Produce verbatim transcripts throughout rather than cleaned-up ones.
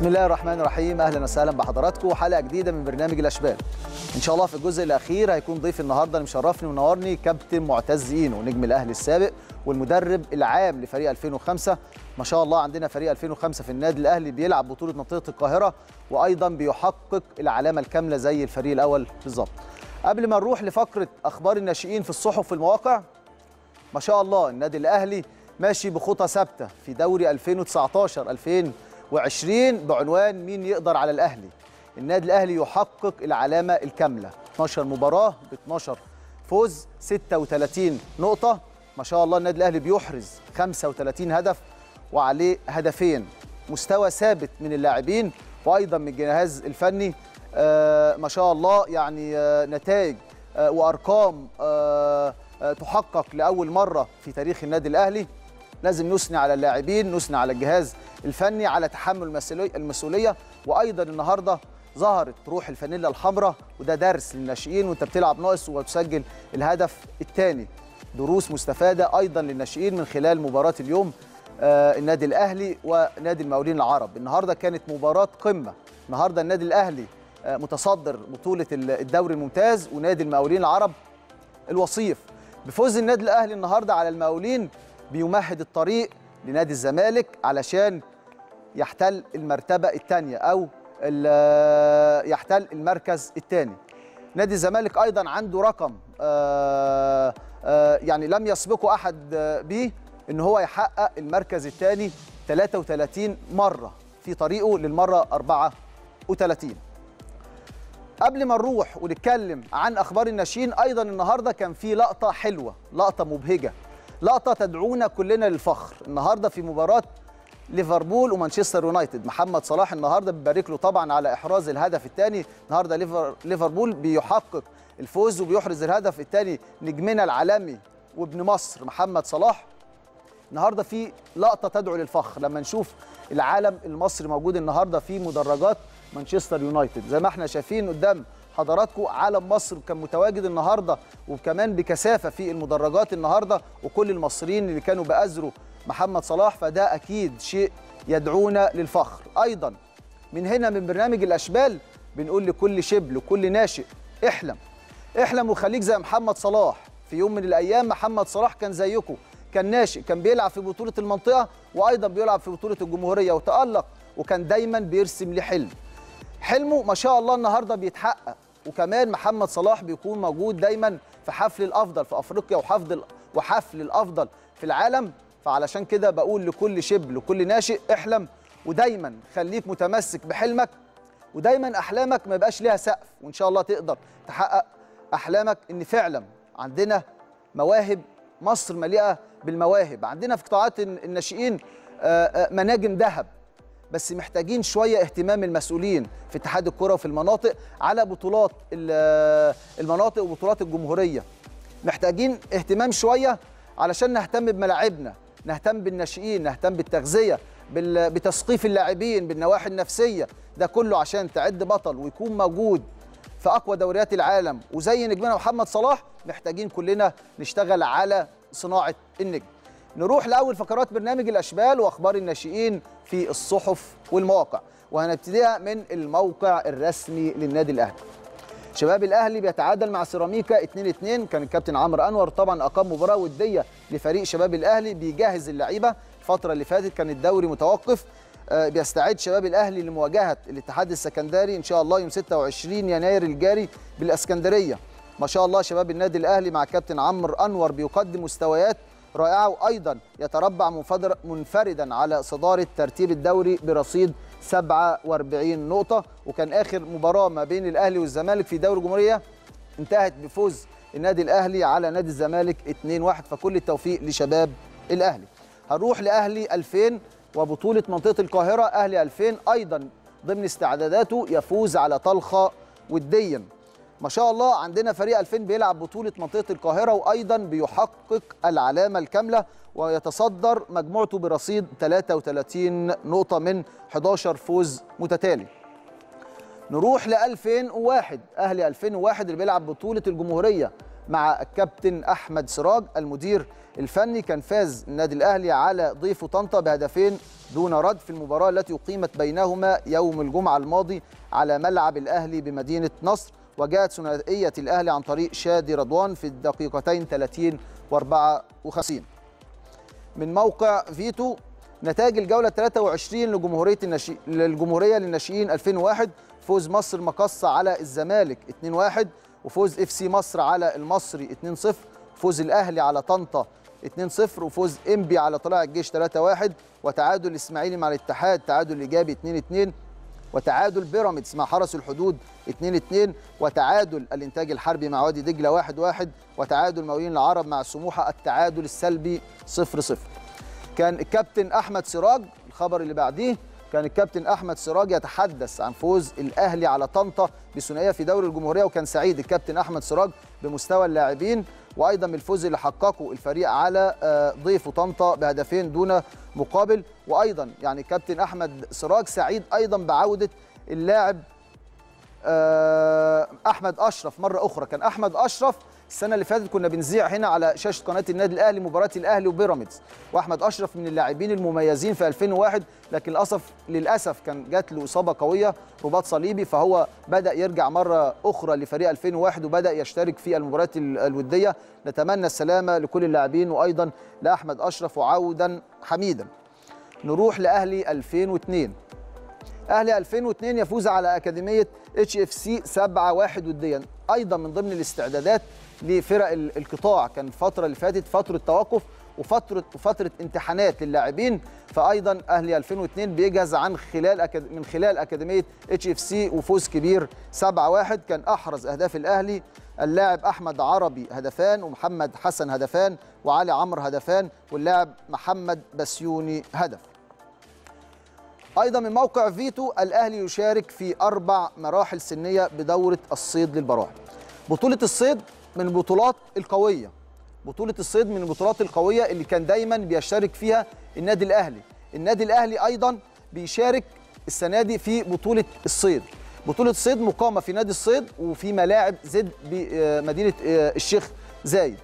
بسم الله الرحمن الرحيم. اهلا وسهلا بحضراتكم وحلقه جديده من برنامج الاشبال. ان شاء الله في الجزء الاخير هيكون ضيف النهارده اللي مشرفني ونورني كابتن معتز اينو، نجم الاهلي السابق والمدرب العام لفريق ألفين وخمسة. ما شاء الله عندنا فريق ألفين وخمسة في النادي الاهلي بيلعب بطوله منطقه القاهره وايضا بيحقق العلامه الكامله زي الفريق الاول بالظبط. قبل ما نروح لفقره اخبار الناشئين في الصحف والمواقع، ما شاء الله النادي الاهلي ماشي بخطى ثابته في دوري ألفين وتسعتاشر ألفين وعشرين بعنوان مين يقدر على الاهلي. النادي الاهلي يحقق العلامه الكامله، اثناشر مباراه ب اثناشر فوز، ستة وثلاثين نقطه. ما شاء الله النادي الاهلي بيحرز خمسة وثلاثين هدف وعليه هدفين، مستوى ثابت من اللاعبين وايضا من الجهاز الفني. آه ما شاء الله يعني آه نتائج آه وارقام آه آه تحقق لاول مره في تاريخ النادي الاهلي. لازم نثني على اللاعبين، نثني على الجهاز الفني على تحمل المسؤوليه. وايضا النهارده ظهرت روح الفانيلا الحمراء، وده درس للناشئين وانت بتلعب ناقص وتسجل الهدف الثاني. دروس مستفاده ايضا للناشئين من خلال مباراه اليوم. آه النادي الاهلي ونادي المقاولين العرب النهارده كانت مباراه قمه. النهارده النادي الاهلي آه متصدر بطوله الدوري الممتاز، ونادي المقاولين العرب الوصيف. بفوز النادي الاهلي النهارده على المقاولين بيمهد الطريق لنادي الزمالك علشان يحتل المرتبة الثانية أو يحتل المركز الثاني. نادي الزمالك أيضا عنده رقم آآ آآ يعني لم يسبقه أحد به، إن هو يحقق المركز الثاني ثلاثة وثلاثين مرة في طريقه للمرة أربعة وثلاثين. قبل ما نروح ونتكلم عن أخبار الناشئين، أيضا النهاردة كان في لقطة حلوة، لقطة مبهجة، لقطة تدعونا كلنا للفخر. النهارده في مباراة ليفربول ومانشستر يونايتد، محمد صلاح النهارده بيبارك له طبعا على احراز الهدف الثاني. النهارده ليفربول بيحقق الفوز وبيحرز الهدف الثاني نجمنا العالمي وابن مصر محمد صلاح. النهارده في لقطة تدعو للفخر لما نشوف العالم المصري موجود النهارده في مدرجات مانشستر يونايتد. زي ما احنا شايفين قدام حضراتكم علم مصر كان متواجد النهارده وكمان بكثافه في المدرجات النهارده، وكل المصريين اللي كانوا بأزروا محمد صلاح، فده اكيد شيء يدعونا للفخر. ايضا من هنا من برنامج الاشبال بنقول لكل شبل وكل ناشئ احلم احلم وخليك زي محمد صلاح. في يوم من الايام محمد صلاح كان زيكم، كان ناشئ، كان بيلعب في بطوله المنطقه وايضا بيلعب في بطوله الجمهوريه وتألق، وكان دايما بيرسم لي حلم. حلمه ما شاء الله النهارده بيتحقق. وكمان محمد صلاح بيكون موجود دايما في حفل الافضل في افريقيا وحفل وحفل الافضل في العالم. فعلشان كده بقول لكل شبل وكل ناشئ احلم، ودايما خليك متمسك بحلمك، ودايما احلامك ما يبقاش ليها سقف، وان شاء الله تقدر تحقق احلامك. ان فعلا عندنا مواهب، مصر مليئه بالمواهب، عندنا في قطاعات الناشئين مناجم ذهب، بس محتاجين شويه اهتمام المسؤولين في اتحاد الكره وفي المناطق على بطولات المناطق وبطولات الجمهوريه. محتاجين اهتمام شويه علشان نهتم بملاعبنا، نهتم بالناشئين، نهتم بالتغذيه، بتثقيف اللاعبين، بالنواحي النفسيه، ده كله عشان تعد بطل ويكون موجود في اقوى دوريات العالم. وزي نجمنا محمد صلاح محتاجين كلنا نشتغل على صناعه النجم. نروح لأول فقرات برنامج الأشبال وأخبار الناشئين في الصحف والمواقع، وهنبتديها من الموقع الرسمي للنادي الأهلي. شباب الأهلي بيتعادل مع سيراميكا اتنين اتنين. كان الكابتن عمرو أنور طبعا أقام مباراة ودية لفريق شباب الأهلي، بيجهز اللعيبة. الفترة اللي فاتت كان الدوري متوقف، بيستعد شباب الأهلي لمواجهة الاتحاد السكندري إن شاء الله يوم ستة وعشرين يناير الجاري بالإسكندرية. ما شاء الله شباب النادي الأهلي مع الكابتن عمرو أنور بيقدم مستويات رائعة، وأيضا يتربع منفردا على صدارة ترتيب الدوري برصيد سبعة وأربعين نقطة. وكان آخر مباراة ما بين الأهلي والزمالك في دوري الجمهورية انتهت بفوز النادي الأهلي على نادي الزمالك اتنين واحد، فكل التوفيق لشباب الأهلي. هنروح لأهلي ألفين وبطولة منطقة القاهرة. أهلي ألفين أيضا ضمن استعداداته يفوز على طلخة وديا. ما شاء الله عندنا فريق ألفين بيلعب بطولة منطقة القاهرة وأيضا بيحقق العلامة الكاملة ويتصدر مجموعته برصيد ثلاثة وثلاثين نقطة من حداشر فوز متتالي. نروح ل ألفين وواحد. أهلي ألفين وواحد اللي بيلعب بطولة الجمهورية مع الكابتن احمد سراج المدير الفني. كان فاز النادي الاهلي على ضيفه طنطا بهدفين دون رد في المباراه التي اقيمت بينهما يوم الجمعه الماضي على ملعب الاهلي بمدينه نصر، وجاءت ثنائيه الاهلي عن طريق شادي رضوان في الدقيقتين ثلاثين وأربعة وخمسين. من موقع فيتو، نتائج الجوله ثلاثة وعشرين لجمهوريه الناشئين للجمهوريه للناشئين ألفين وواحد: فوز مصر مقصه على الزمالك اثنين واحد، وفوز اف سي مصر على المصري اثنين صفر، فوز الاهلي على طنطا اثنين صفر، وفوز انبي على طلائع الجيش ثلاثة واحد، وتعادل الاسماعيلي مع الاتحاد تعادل ايجابي اثنين اثنين، وتعادل بيراميدز مع حرس الحدود اثنين اثنين، وتعادل الانتاج الحربي مع وادي دجله واحد واحد، وتعادل مقاولين العرب مع سموحه التعادل السلبي صفر صفر. كان الكابتن احمد سراج، الخبر اللي بعديه، كان الكابتن احمد سراج يتحدث عن فوز الاهلي على طنطا بثنائيه في دوري الجمهوريه، وكان سعيد الكابتن احمد سراج بمستوى اللاعبين وايضا بالفوز اللي حققه الفريق على ضيفه طنطا بهدفين دون مقابل. وايضا يعني الكابتن احمد سراج سعيد ايضا بعوده اللاعب احمد اشرف مره اخرى. كان احمد اشرف السنه اللي فاتت كنا بنذيع هنا على شاشه قناه النادي الاهلي مباراه الاهلي وبيراميدز، واحمد اشرف من اللاعبين المميزين في ألفين وواحد، لكن للاسف للاسف كان جات له اصابه قويه رباط صليبي، فهو بدا يرجع مره اخرى لفريق ألفين وواحد وبدا يشترك في المباريات الوديه. نتمنى السلامه لكل اللاعبين وايضا لاحمد اشرف وعودا حميدا. نروح لاهلي ألفين واثنين. اهلي ألفين واثنين يفوز على اكاديميه اتش اف سي سبعة واحد وديا، ايضا من ضمن الاستعدادات لفرق القطاع. كان الفتره اللي فاتت فتره توقف وفتره وفتره امتحانات للاعبين، فايضا اهلي ألفين واثنين بيجهز عن خلال أكاد... من خلال اكاديميه اتش اف سي وفوز كبير سبعة واحد. كان احرز اهداف الاهلي اللاعب احمد عربي هدفان، ومحمد حسن هدفان، وعلي عمرو هدفان، واللاعب محمد بسيوني هدف. ايضا من موقع فيتو، الاهلي يشارك في اربع مراحل سنيه بدوره الصيد للبراعم. بطوله الصيد من البطولات القويه، بطوله الصيد من البطولات القويه اللي كان دايما بيشترك فيها النادي الاهلي. النادي الاهلي ايضا بيشارك السنه دي في بطوله الصيد. بطوله الصيد مقامه في نادي الصيد وفي ملاعب زد بمدينه الشيخ زايد.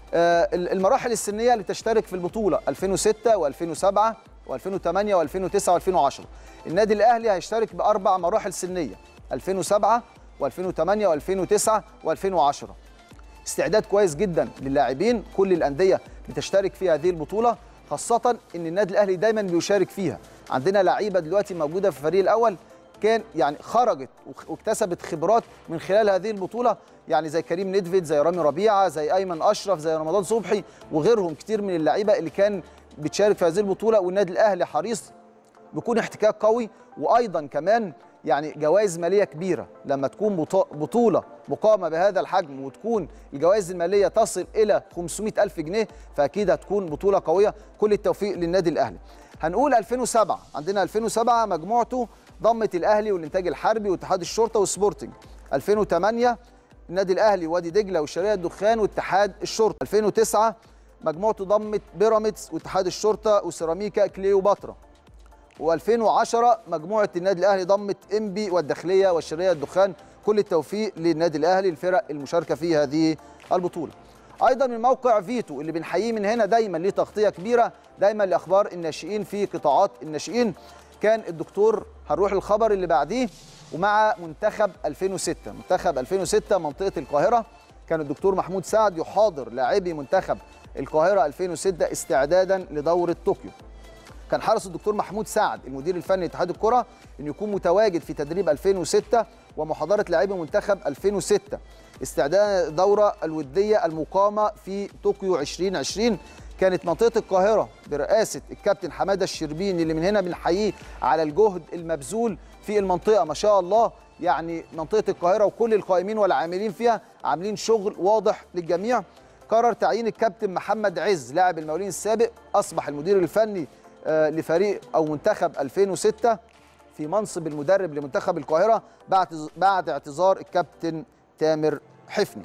المراحل السنيه اللي تشترك في البطوله ألفين وستة وألفين وسبعة وألفين وثمانية وألفين وتسعة وألفين وعشرة. النادي الاهلي هيشترك باربع مراحل سنيه ألفين وسبعة وألفين وثمانية وألفين وتسعة وألفين وعشرة. استعداد كويس جدا للاعبين، كل الانديه بتشترك في هذه البطوله، خاصه ان النادي الاهلي دايما بيشارك فيها. عندنا لعيبه دلوقتي موجوده في الفريق الاول كان يعني خرجت واكتسبت خبرات من خلال هذه البطوله، يعني زي كريم ندفيد، زي رامي ربيعه، زي ايمن اشرف، زي رمضان صبحي، وغيرهم كتير من اللعيبه اللي كان بتشارك في هذه البطوله. والنادي الاهلي حريص بيكون احتكاك قوي، وايضا كمان يعني جوائز ماليه كبيره. لما تكون بطوله مقامه بهذا الحجم وتكون الجوائز الماليه تصل الى خمسمائة ألف جنيه، فاكيد هتكون بطوله قويه. كل التوفيق للنادي الاهلي. هنقول ألفين وسبعة، عندنا ألفين وسبعة مجموعته ضمت الاهلي والانتاج الحربي واتحاد الشرطه والسبورتنج. ألفين وثمانية النادي الاهلي وادي دجله والشرقيه الدخان واتحاد الشرطه. ألفين وتسعة مجموعته ضمت بيراميدز واتحاد الشرطه وسيراميكا كليوباترا. وألفين وعشرة مجموعه النادي الاهلي ضمت انبي والداخليه والشرقيه الدخان. كل التوفيق للنادي الاهلي الفرق المشاركه في هذه البطوله. ايضا من موقع فيتو اللي بنحييه من هنا دايما ليه تغطيه كبيره دايما لاخبار الناشئين في قطاعات الناشئين، كان الدكتور، هنروح للخبر اللي بعديه، ومع منتخب ألفين وستة. منتخب ألفين وستة منطقه القاهره، كان الدكتور محمود سعد يحاضر لاعبي منتخب القاهره ألفين وستة استعدادا لدوره طوكيو. كان حرص الدكتور محمود سعد المدير الفني لاتحاد الكره انه يكون متواجد في تدريب ألفين وستة ومحاضره لاعبي منتخب ألفين وستة استعدادا للدوره الوديه المقامه في طوكيو ألفين وعشرين. كانت منطقه القاهره برئاسه الكابتن حماده الشربيني اللي من هنا بنحييه على الجهد المبذول في المنطقه، ما شاء الله. يعني منطقه القاهره وكل القائمين والعاملين فيها عاملين شغل واضح للجميع. قرر تعيين الكابتن محمد عز لاعب المقاولين السابق، اصبح المدير الفني لفريق او منتخب ألفين وستة في منصب المدرب لمنتخب القاهره بعد بعد اعتذار الكابتن تامر حفني.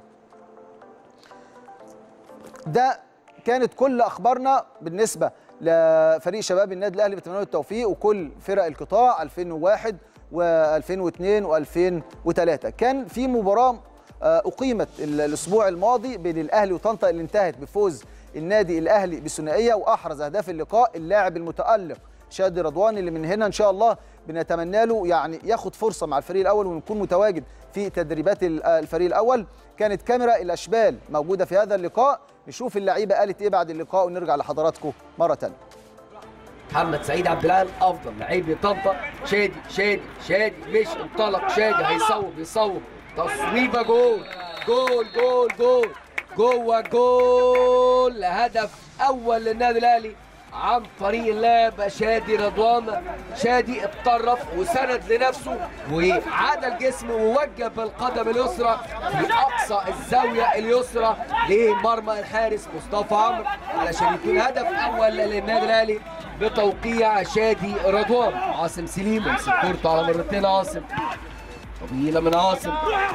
ده كانت كل اخبارنا بالنسبه لفريق شباب النادي الاهلي، بتمنى له التوفيق، وكل فرق القطاع ألفين وواحد وألفين واثنين وألفين وثلاثة. كان في مباراه اقيمت الاسبوع الماضي بين الاهلي وطنطا اللي انتهت بفوز النادي الاهلي بثنائيه، واحرز اهداف اللقاء اللاعب المتالق شادي رضوان، اللي من هنا ان شاء الله بنتمنى له يعني ياخد فرصه مع الفريق الاول ويكون متواجد في تدريبات الفريق الاول. كانت كاميرا الاشبال موجوده في هذا اللقاء، نشوف اللعيبه قالت ايه بعد اللقاء ونرجع لحضراتكم مره ثانيه. محمد سعيد عبد العال افضل لعيب لطنطا، شادي شادي شادي مش انطلق، شادي هيصوب يصوب تصويبه، جول جول جول جول جوه جول، هدف اول للنادي الاهلي عن طريق اللاعب شادي رضوان. شادي اتطرف وسند لنفسه وعاد الجسم ووجه بالقدم اليسرى في اقصى الزاويه اليسرى لمرمى الحارس مصطفى عمرو علشان يكون هدف اول للنادي الاهلي بتوقيع شادي رضوان. عاصم سليم يمسك كورته على مرتين، عاصم طويله من عاصم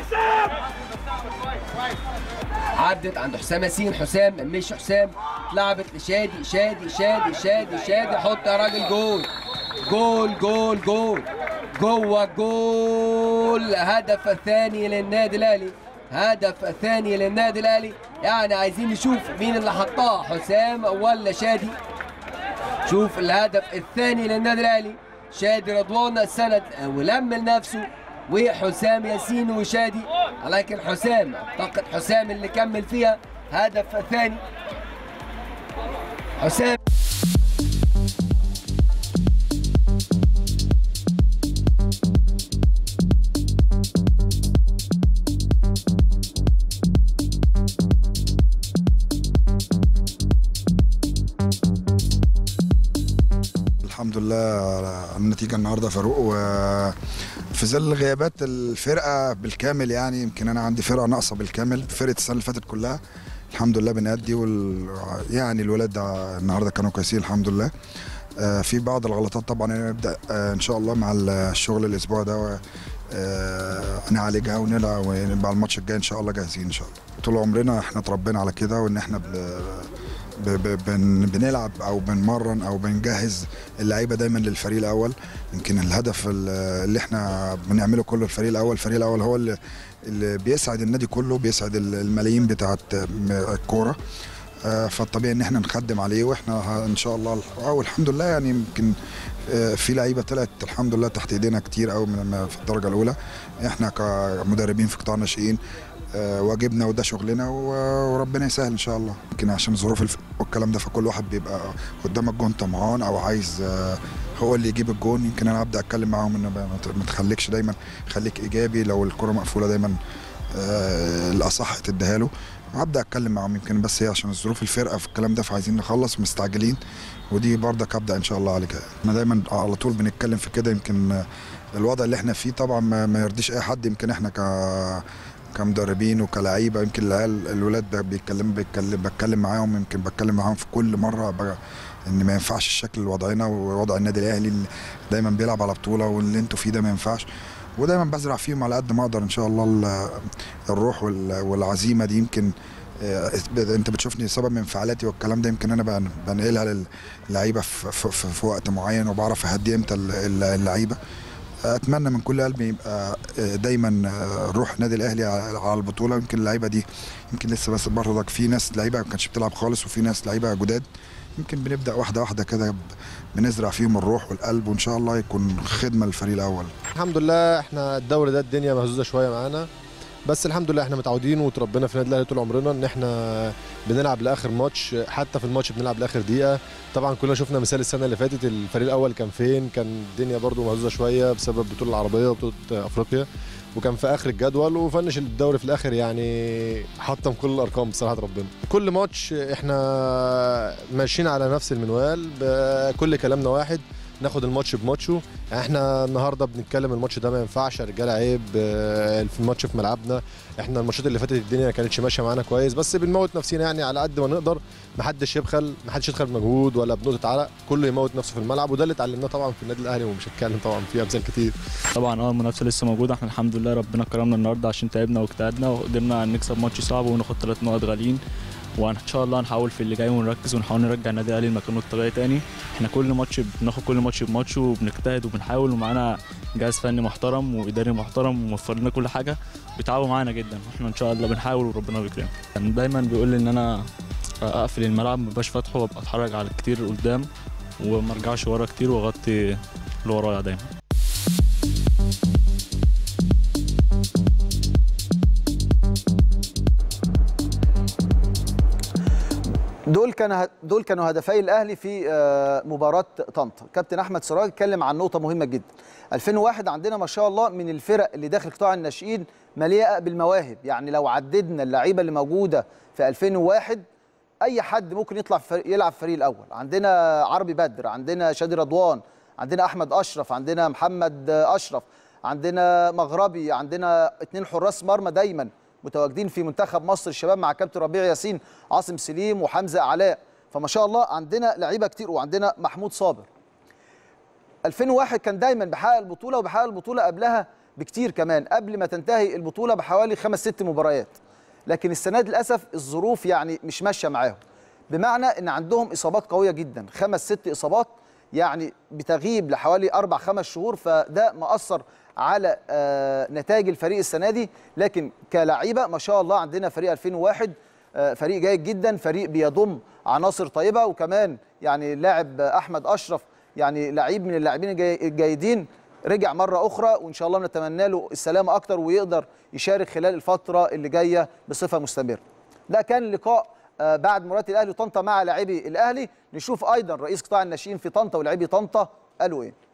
عدت عند حسام ياسين، حسام مش حسام اتلعبت لشادي، شادي شادي شادي شادي حط يا راجل، جول جول جول جول جوه جول، هدف ثاني للنادي الاهلي، هدف ثاني للنادي الاهلي. يعني عايزين نشوف مين اللي حطها، حسام ولا شادي. شوف الهدف الثاني للنادي الاهلي، شادي رضوان سند ولم لنفسه وحسام ياسين وشادي، ولكن حسام اعتقد حسام اللي كمل فيها. هدف ثاني حسام. الحمد لله على النتيجه النهارده فاروق، وفي ظل غيابات الفرقه بالكامل، يعني يمكن انا عندي فرقه ناقصه بالكامل، فرقه السنه اللي فاتت كلها الحمد لله بنأدي، وال... يعني الولاد النهارده كانوا كويسين الحمد لله. آه في بعض الغلطات طبعا نبدا آه ان شاء الله مع الشغل الاسبوع ده آه نعالجها ونلعب ونبقى الماتش الجاي ان شاء الله جاهزين ان شاء الله. طول عمرنا احنا اتربينا على كده، وان احنا ب... ب... ب... بن... بنلعب او بنمرن او بنجهز اللعيبه دايما للفريق الاول. يمكن الهدف اللي احنا بنعمله كله الفريق الاول، الفريق الاول هو اللي اللي بيسعد النادي كله، بيسعد الملايين بتاعه الكوره، فالطبيعي ان احنا نخدم عليه، واحنا ان شاء الله والحمد لله يعني يمكن في لعيبه طلعت الحمد لله تحت ايدينا كتير قوي من في الدرجه الاولى. احنا كمدربين في قطاع الناشئين واجبنا وده شغلنا، وربنا يسهل ان شاء الله. يمكن عشان ظروف والكلام ده فكل واحد بيبقى قدام الجون طمعان او عايز هو اللي يجيب الجون. يمكن انا ابدا اتكلم معاهم ان ما تخليكش دايما، خليك ايجابي، لو الكره مقفوله دايما الاصح تديها له، وابدا اتكلم معاهم. يمكن بس هي عشان الظروف الفرقه في الكلام ده فعايزين نخلص مستعجلين، ودي برضك هبدا ان شاء الله عليك. احنا دايما على طول بنتكلم في كده. يمكن الوضع اللي احنا فيه طبعا ما يرضيش اي حد. يمكن احنا ك كمدربين وكلاعيبه، يمكن العيال الولاد بيتكلموا بيتكلم بتكلم معاهم، يمكن بتكلم معاهم في كل مره ان ما ينفعش الشكل وضعنا ووضع النادي الاهلي اللي دايما بيلعب على بطوله، واللي انتوا فيه ده ما ينفعش. ودايما بزرع فيهم على قد ما اقدر ان شاء الله الروح والعزيمه دي. يمكن انت بتشوفني سبب من انفعالاتي والكلام ده، يمكن انا بنقلها للعيبه في, في, في وقت معين، وبعرف اهدي امتى اللعيبه. اتمنى من كل قلبي يبقى دايما روح النادي الاهلي على البطوله. يمكن اللعيبه دي يمكن لسه بس برضك في ناس لعيبه ما كانتش بتلعب خالص، وفي ناس لعيبه جداد. يمكن بنبدا واحده واحده كده بنزرع فيهم الروح والقلب، وان شاء الله يكون خدمه للفريق الاول. الحمد لله احنا الدوري ده الدنيا مهزوزه شويه معانا، بس الحمد لله احنا متعودين وتربينا في النادي الاهلي طول عمرنا ان احنا بنلعب لاخر ماتش، حتى في الماتش بنلعب لاخر دقيقه. طبعا كلنا شفنا مثال السنه اللي فاتت الفريق الاول كان فين، كان الدنيا برده مهزوزه شويه بسبب البطوله العربيه وبطوله افريقيا، وكان في اخر الجدول وفنش الدوري في الاخر، يعني حطم كل الارقام بصراحه ربنا. كل ماتش احنا ماشيين على نفس المنوال، كل كلامنا واحد، ناخد الماتش بماتشه. احنا النهارده بنتكلم الماتش ده ما ينفعش يا رجاله، عيب في الماتش في ملعبنا. احنا الماتشات اللي فاتت الدنيا ما كانتش ماشيه معانا كويس، بس بنموت نفسنا يعني على قد ما نقدر، ما حدش يبخل، ما حدش يدخل بمجهود ولا بنقطه عرق، كله يموت نفسه في الملعب، وده اللي اتعلمناه طبعا في النادي الاهلي، ومش هتكلم طبعا في امثال كتير. طبعا اه المنافسه لسه موجوده، احنا الحمد لله ربنا كرمنا النهارده عشان تعبنا واجتهدنا وقدرنا نكسب ماتش صعب وناخد ثلاث نقط غاليين، وان شاء الله هنحاول في اللي جاي ونركز ونحاول نرجع النادي الاهلي لمكانه الطبيعي تاني. احنا كل ماتش بناخد كل ماتش بماتش وبنجتهد وبنحاول، ومعانا جهاز فني محترم واداري محترم وموفر لنا كل حاجه، بيتعاونوا معانا جدا، واحنا ان شاء الله بنحاول وربنا بيكرمنا. كان دايما بيقول لي ان انا اقفل الملعب ما بقاش فاتحه وابقى اتحرك على كتير قدام وما ارجعش ورا كتير واغطي اللي ورايا دايما. دول كان دول كانوا هدفي الاهلي في مباراه طنطا. كابتن احمد سراج اتكلم عن نقطه مهمه جدا. ألفين وواحد عندنا ما شاء الله من الفرق اللي داخل قطاع الناشئين مليئه بالمواهب، يعني لو عددنا اللعيبه اللي موجوده في ألفين وواحد اي حد ممكن يطلع في يلعب في الفريق الاول. عندنا عربي بدر، عندنا شادي رضوان، عندنا احمد اشرف، عندنا محمد اشرف، عندنا مغربي، عندنا اثنين حراس مرمى دايما متواجدين في منتخب مصر الشباب مع كابتن ربيع ياسين، عاصم سليم وحمزه علاء. فما شاء الله عندنا لعيبه كتير، وعندنا محمود صابر. ألفين وواحد كان دايما بيحقق البطوله، وبيحقق البطوله قبلها بكتير كمان، قبل ما تنتهي البطوله بحوالي خمس ست مباريات. لكن السنه دي للاسف الظروف يعني مش ماشيه معاهم، بمعنى ان عندهم اصابات قويه جدا، خمس ست اصابات يعني بتغيب لحوالي اربع خمس شهور، فده مأثر على نتائج الفريق السنه دي. لكن كلاعيبه ما شاء الله عندنا فريق ألفين وواحد فريق جيد جدا، فريق بيضم عناصر طيبه، وكمان يعني اللاعب احمد اشرف يعني لعيب من اللاعبين الجيدين، رجع مره اخرى، وان شاء الله نتمنى له السلامه اكتر ويقدر يشارك خلال الفتره اللي جايه بصفه مستمره. ده كان لقاء بعد مباراه الاهلي وطنطا مع لاعبي الاهلي. نشوف ايضا رئيس قطاع الناشئين في طنطا ولاعبي طنطا قالوا ايه.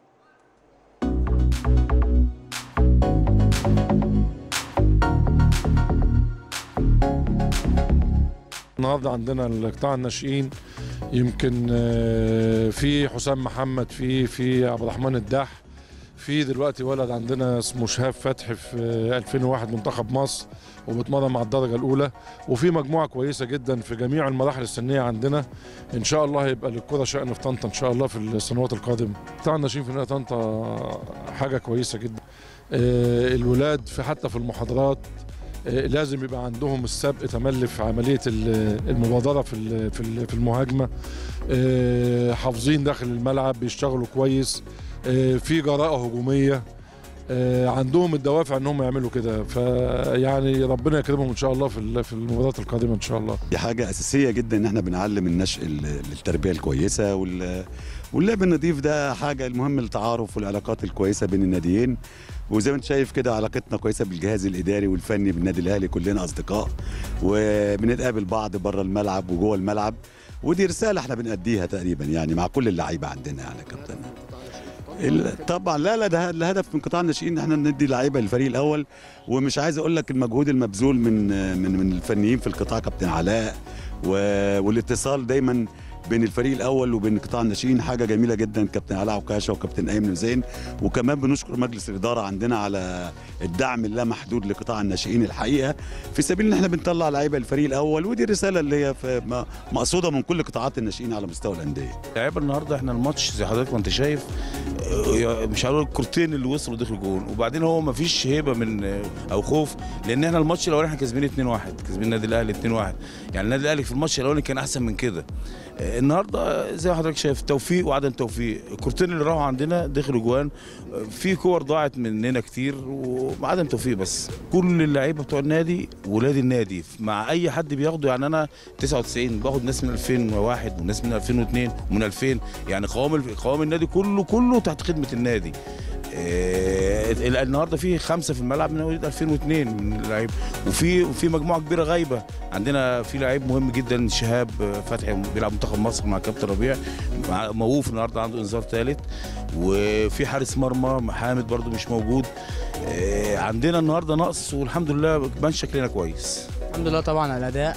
النهارده عندنا قطاع الناشئين يمكن في حسام محمد، في في عبد الرحمن الدح، في دلوقتي ولد عندنا اسمه شهاب فتحي في ألفين وواحد منتخب مصر وبتمرن مع الدرجه الاولى، وفي مجموعه كويسه جدا في جميع المراحل السنيه عندنا. ان شاء الله هيبقى للكره شأن في طنطا ان شاء الله في السنوات القادمه. قطاع الناشئين في نادي طنطا حاجه كويسه جدا. الولاد في حتى في المحاضرات لازم يبقى عندهم السبق تملي في عمليه المبادره في في المهاجمه، حافظين داخل الملعب، بيشتغلوا كويس، في جراءه هجوميه، عندهم الدوافع انهم يعملوا كده. فيعني ربنا يكرمهم ان شاء الله في في المباريات القادمه ان شاء الله. دي حاجه اساسيه جدا ان احنا بنعلم النشء التربيه الكويسه، واللعب النظيف ده حاجه المهم التعارف والعلاقات الكويسه بين الناديين. وزي ما انت شايف كده علاقتنا كويسه بالجهاز الاداري والفني بالنادي الاهلي، كلنا اصدقاء وبنتقابل بعض بره الملعب وجوه الملعب، ودي رساله احنا بنأديها تقريبا يعني مع كل اللعيبه عندنا يعني كابتن. طبعا لا لا ده الهدف من قطاع الناشئين ان احنا ندي لعيبه للفريق الاول، ومش عايز اقول لك المجهود المبذول من من من الفنيين في القطاع كابتن علاء، والاتصال دايما بين الفريق الاول وبين قطاع الناشئين حاجه جميله جدا، كابتن علاء عكاشه وكابتن ايمن زين. وكمان بنشكر مجلس الاداره عندنا على الدعم اللامحدود لقطاع الناشئين الحقيقه، في سبيل ان احنا بنطلع لعيبه الفريق الاول، ودي الرساله اللي هي مقصوده من كل قطاعات الناشئين على مستوى الانديه. لعيبه النهارده احنا الماتش زي حضرتك ما انت شايف، مش هقول الكورتين اللي وصلوا دخل جون، وبعدين هو ما فيش هيبه من او خوف، لان احنا الماتش الاولاني احنا كسبانين اتنين واحد، كسبين النادي الاهلي اتنين واحد، يعني النادي الاهلي في الماتش الاولاني كان احسن من كده. النهارده زي ما حضرتك شايف توفيق وعدم توفيق، الكورتين اللي راحوا عندنا دخلوا جوان، في كور ضاعت مننا كتير وعدم توفيق. بس كل اللعيبه بتوع النادي ولاد النادي مع اي حد بياخده، يعني انا تسعة وتسعين باخد ناس من ألفين وواحد وناس من ألفين واثنين ومن ألفين، يعني قوام قوام النادي كله كله تحت خدمه النادي. إيه النهارده في خمسه في الملعب من مواليد ألفين واثنين من اللعيبه، وفي وفي مجموعه كبيره غايبه. عندنا في لعيب مهم جدا شهاب فتحي بيلعب منتخب مصر مع كابتن ربيع، موقوف النهارده عنده انذار ثالث، وفي حارس مرمى حامد برده مش موجود. إيه عندنا النهارده نقص، والحمد لله بان شكلنا كويس. الحمد لله طبعا على الاداء.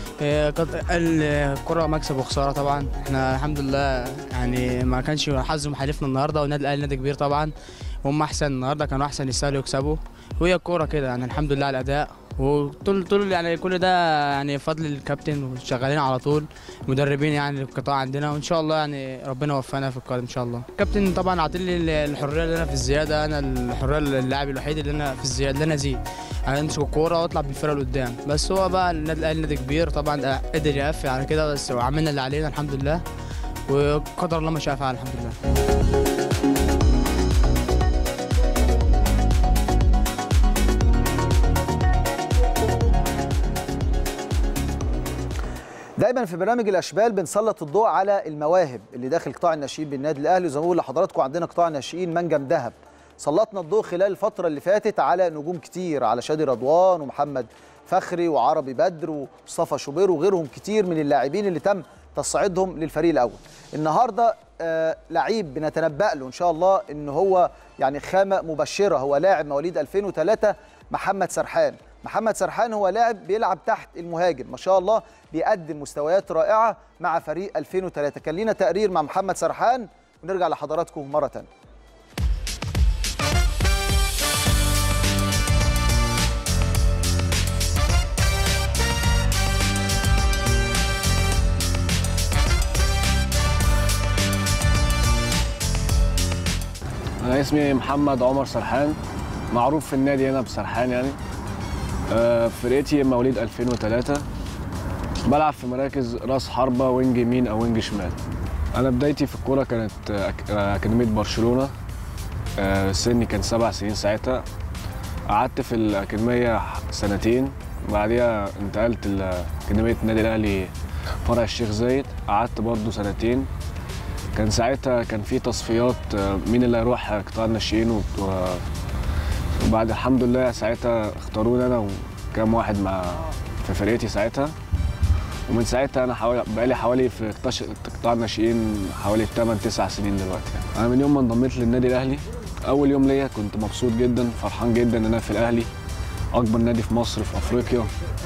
الكرة مكسب وخسارة طبعا، احنا الحمد لله يعني ما كانش حظ محالفنا النهارده، والنادي الاهلي نادي كبير طبعا، هم احسن النهارده، كانوا احسن يستاهلوا يكسبوا، وهي الكوره كده يعني. الحمد لله على الاداء، وطول طول يعني كل ده يعني فضل الكابتن، وشغالين على طول مدربين يعني القطاع عندنا، وان شاء الله يعني ربنا يوفقنا في القادم ان شاء الله. الكابتن طبعا عاطيلي الحريه اللي انا في الزياده، انا الحريه اللاعب الوحيد اللي انا في الزياده اللي انا ازيد، هنمسك الكوره واطلع بالفرقه لقدام. بس هو بقى النادي الاهلي نادي كبير طبعا، قدر يقفل على كده، بس وعملنا اللي علينا الحمد لله، وقدر الله ما شاء فعل الحمد لله. دايما في برنامج الاشبال بنسلط الضوء على المواهب اللي داخل قطاع الناشئين بالنادي الاهلي، وزي ما بقول لحضراتكم عندنا قطاع الناشئين منجم ذهب. سلطنا الضوء خلال الفتره اللي فاتت على نجوم كتير، على شادي رضوان ومحمد فخري وعربي بدر ومصطفى شوبير وغيرهم كتير من اللاعبين اللي تم تصعيدهم للفريق الاول. النهارده آه لعيب بنتنبأ له ان شاء الله ان هو يعني خامه مبشره، هو لاعب مواليد ألفين وثلاثة محمد سرحان. محمد سرحان هو لاعب بيلعب تحت المهاجم، ما شاء الله بيقدم مستويات رائعه مع فريق ألفين وثلاثة. كان لينا تقرير مع محمد سرحان ونرجع لحضراتكم مره ثانيه. أنا اسمي محمد عمر سرحان، معروف في النادي هنا بسرحان يعني. فرقتي مواليد ألفين وثلاثة، بلعب في مراكز راس حربة، وينج يمين أو وينج شمال. أنا بدايتي في الكورة كانت أكاديمية برشلونة، سني كان سبع سنين ساعتها. قعدت في الأكاديمية سنتين، بعديها انتقلت لأكاديمية النادي الأهلي فرع الشيخ زايد، قعدت برضه سنتين. كان ساعتها كان في تصفيات مين اللي هيروح قطاع الناشئين، وبعد الحمد لله ساعتها اختاروني انا وكام واحد مع في فرقتي ساعتها. ومن ساعتها انا حوالي بقالي حوالي في قطاع الناشئين حوالي ثمانية تسعة سنين دلوقتي. انا من يوم ما انضميت للنادي الاهلي، اول يوم ليا كنت مبسوط جدا، فرحان جدا ان انا في الاهلي، اكبر نادي في مصر في افريقيا.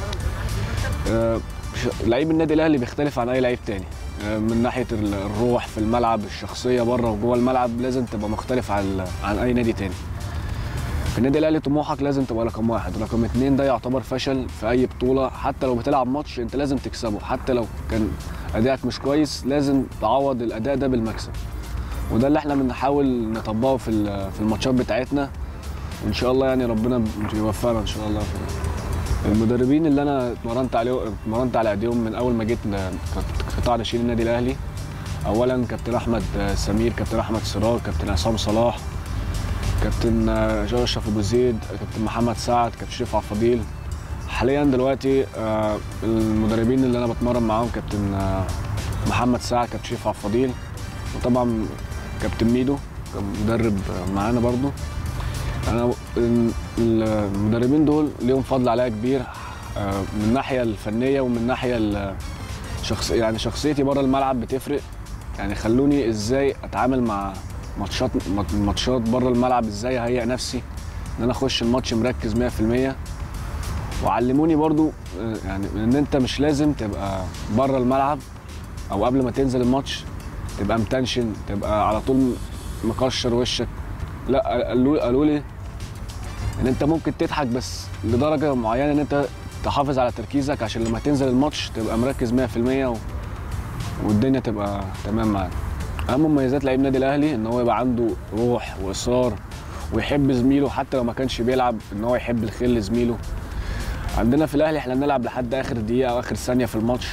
لعيب النادي الاهلي بيختلف عن اي لعيب تاني من ناحيه الروح في الملعب، الشخصيه بره وجوه الملعب لازم تبقى مختلف عن عن اي نادي تاني. في النادي الاهلي طموحك لازم تبقى رقم واحد، رقم اتنين ده يعتبر فشل في اي بطوله. حتى لو بتلعب ماتش انت لازم تكسبه، حتى لو كان ادائك مش كويس لازم تعوض الاداء ده بالمكسب. وده اللي احنا بنحاول نطبقه في في الماتشات بتاعتنا، وان شاء الله يعني ربنا يوفقنا ان شاء الله. المدربين اللي انا اتمرنت عليهم اتمرنت على ايديهم من اول ما جيت قطاع ناشئين النادي الاهلي، اولا كابتن احمد سمير، كابتن احمد سراج، كابتن عصام صلاح، كابتن اشرف ابو زيد، كابتن محمد سعد، كابتن شريف عبد الفضيل. حاليا دلوقتي المدربين اللي انا بتمرن معاهم كابتن محمد سعد، كابتن شريف عبد الفضيل، وطبعا كابتن ميدو كان مدرب معانا برضو. انا المدربين دول ليهم فضل عليا كبير من الناحيه الفنيه ومن الناحيه الشخص يعني شخصيتي بره الملعب بتفرق. يعني خلوني ازاي اتعامل مع ماتشات ماتشات بره الملعب، ازاي اهيئ نفسي ان انا اخش الماتش مركز مية في المية. وعلموني برضو يعني ان انت مش لازم تبقى بره الملعب او قبل ما تنزل الماتش تبقى متنشن، تبقى على طول مكشر وشك. لا، قالوا قالوا لي ان انت ممكن تضحك بس لدرجه معينه، ان انت تحافظ على تركيزك عشان لما تنزل الماتش تبقى مركز مية في المية و... والدنيا تبقى تمام معاك. اهم مميزات لعيب النادي الاهلي ان هو يبقى عنده روح واصرار ويحب زميله، حتى لو ما كانش بيلعب ان هو يحب الخير لزميله. عندنا في الاهلي احنا بنلعب لحد اخر دقيقه او اخر ثانيه في الماتش،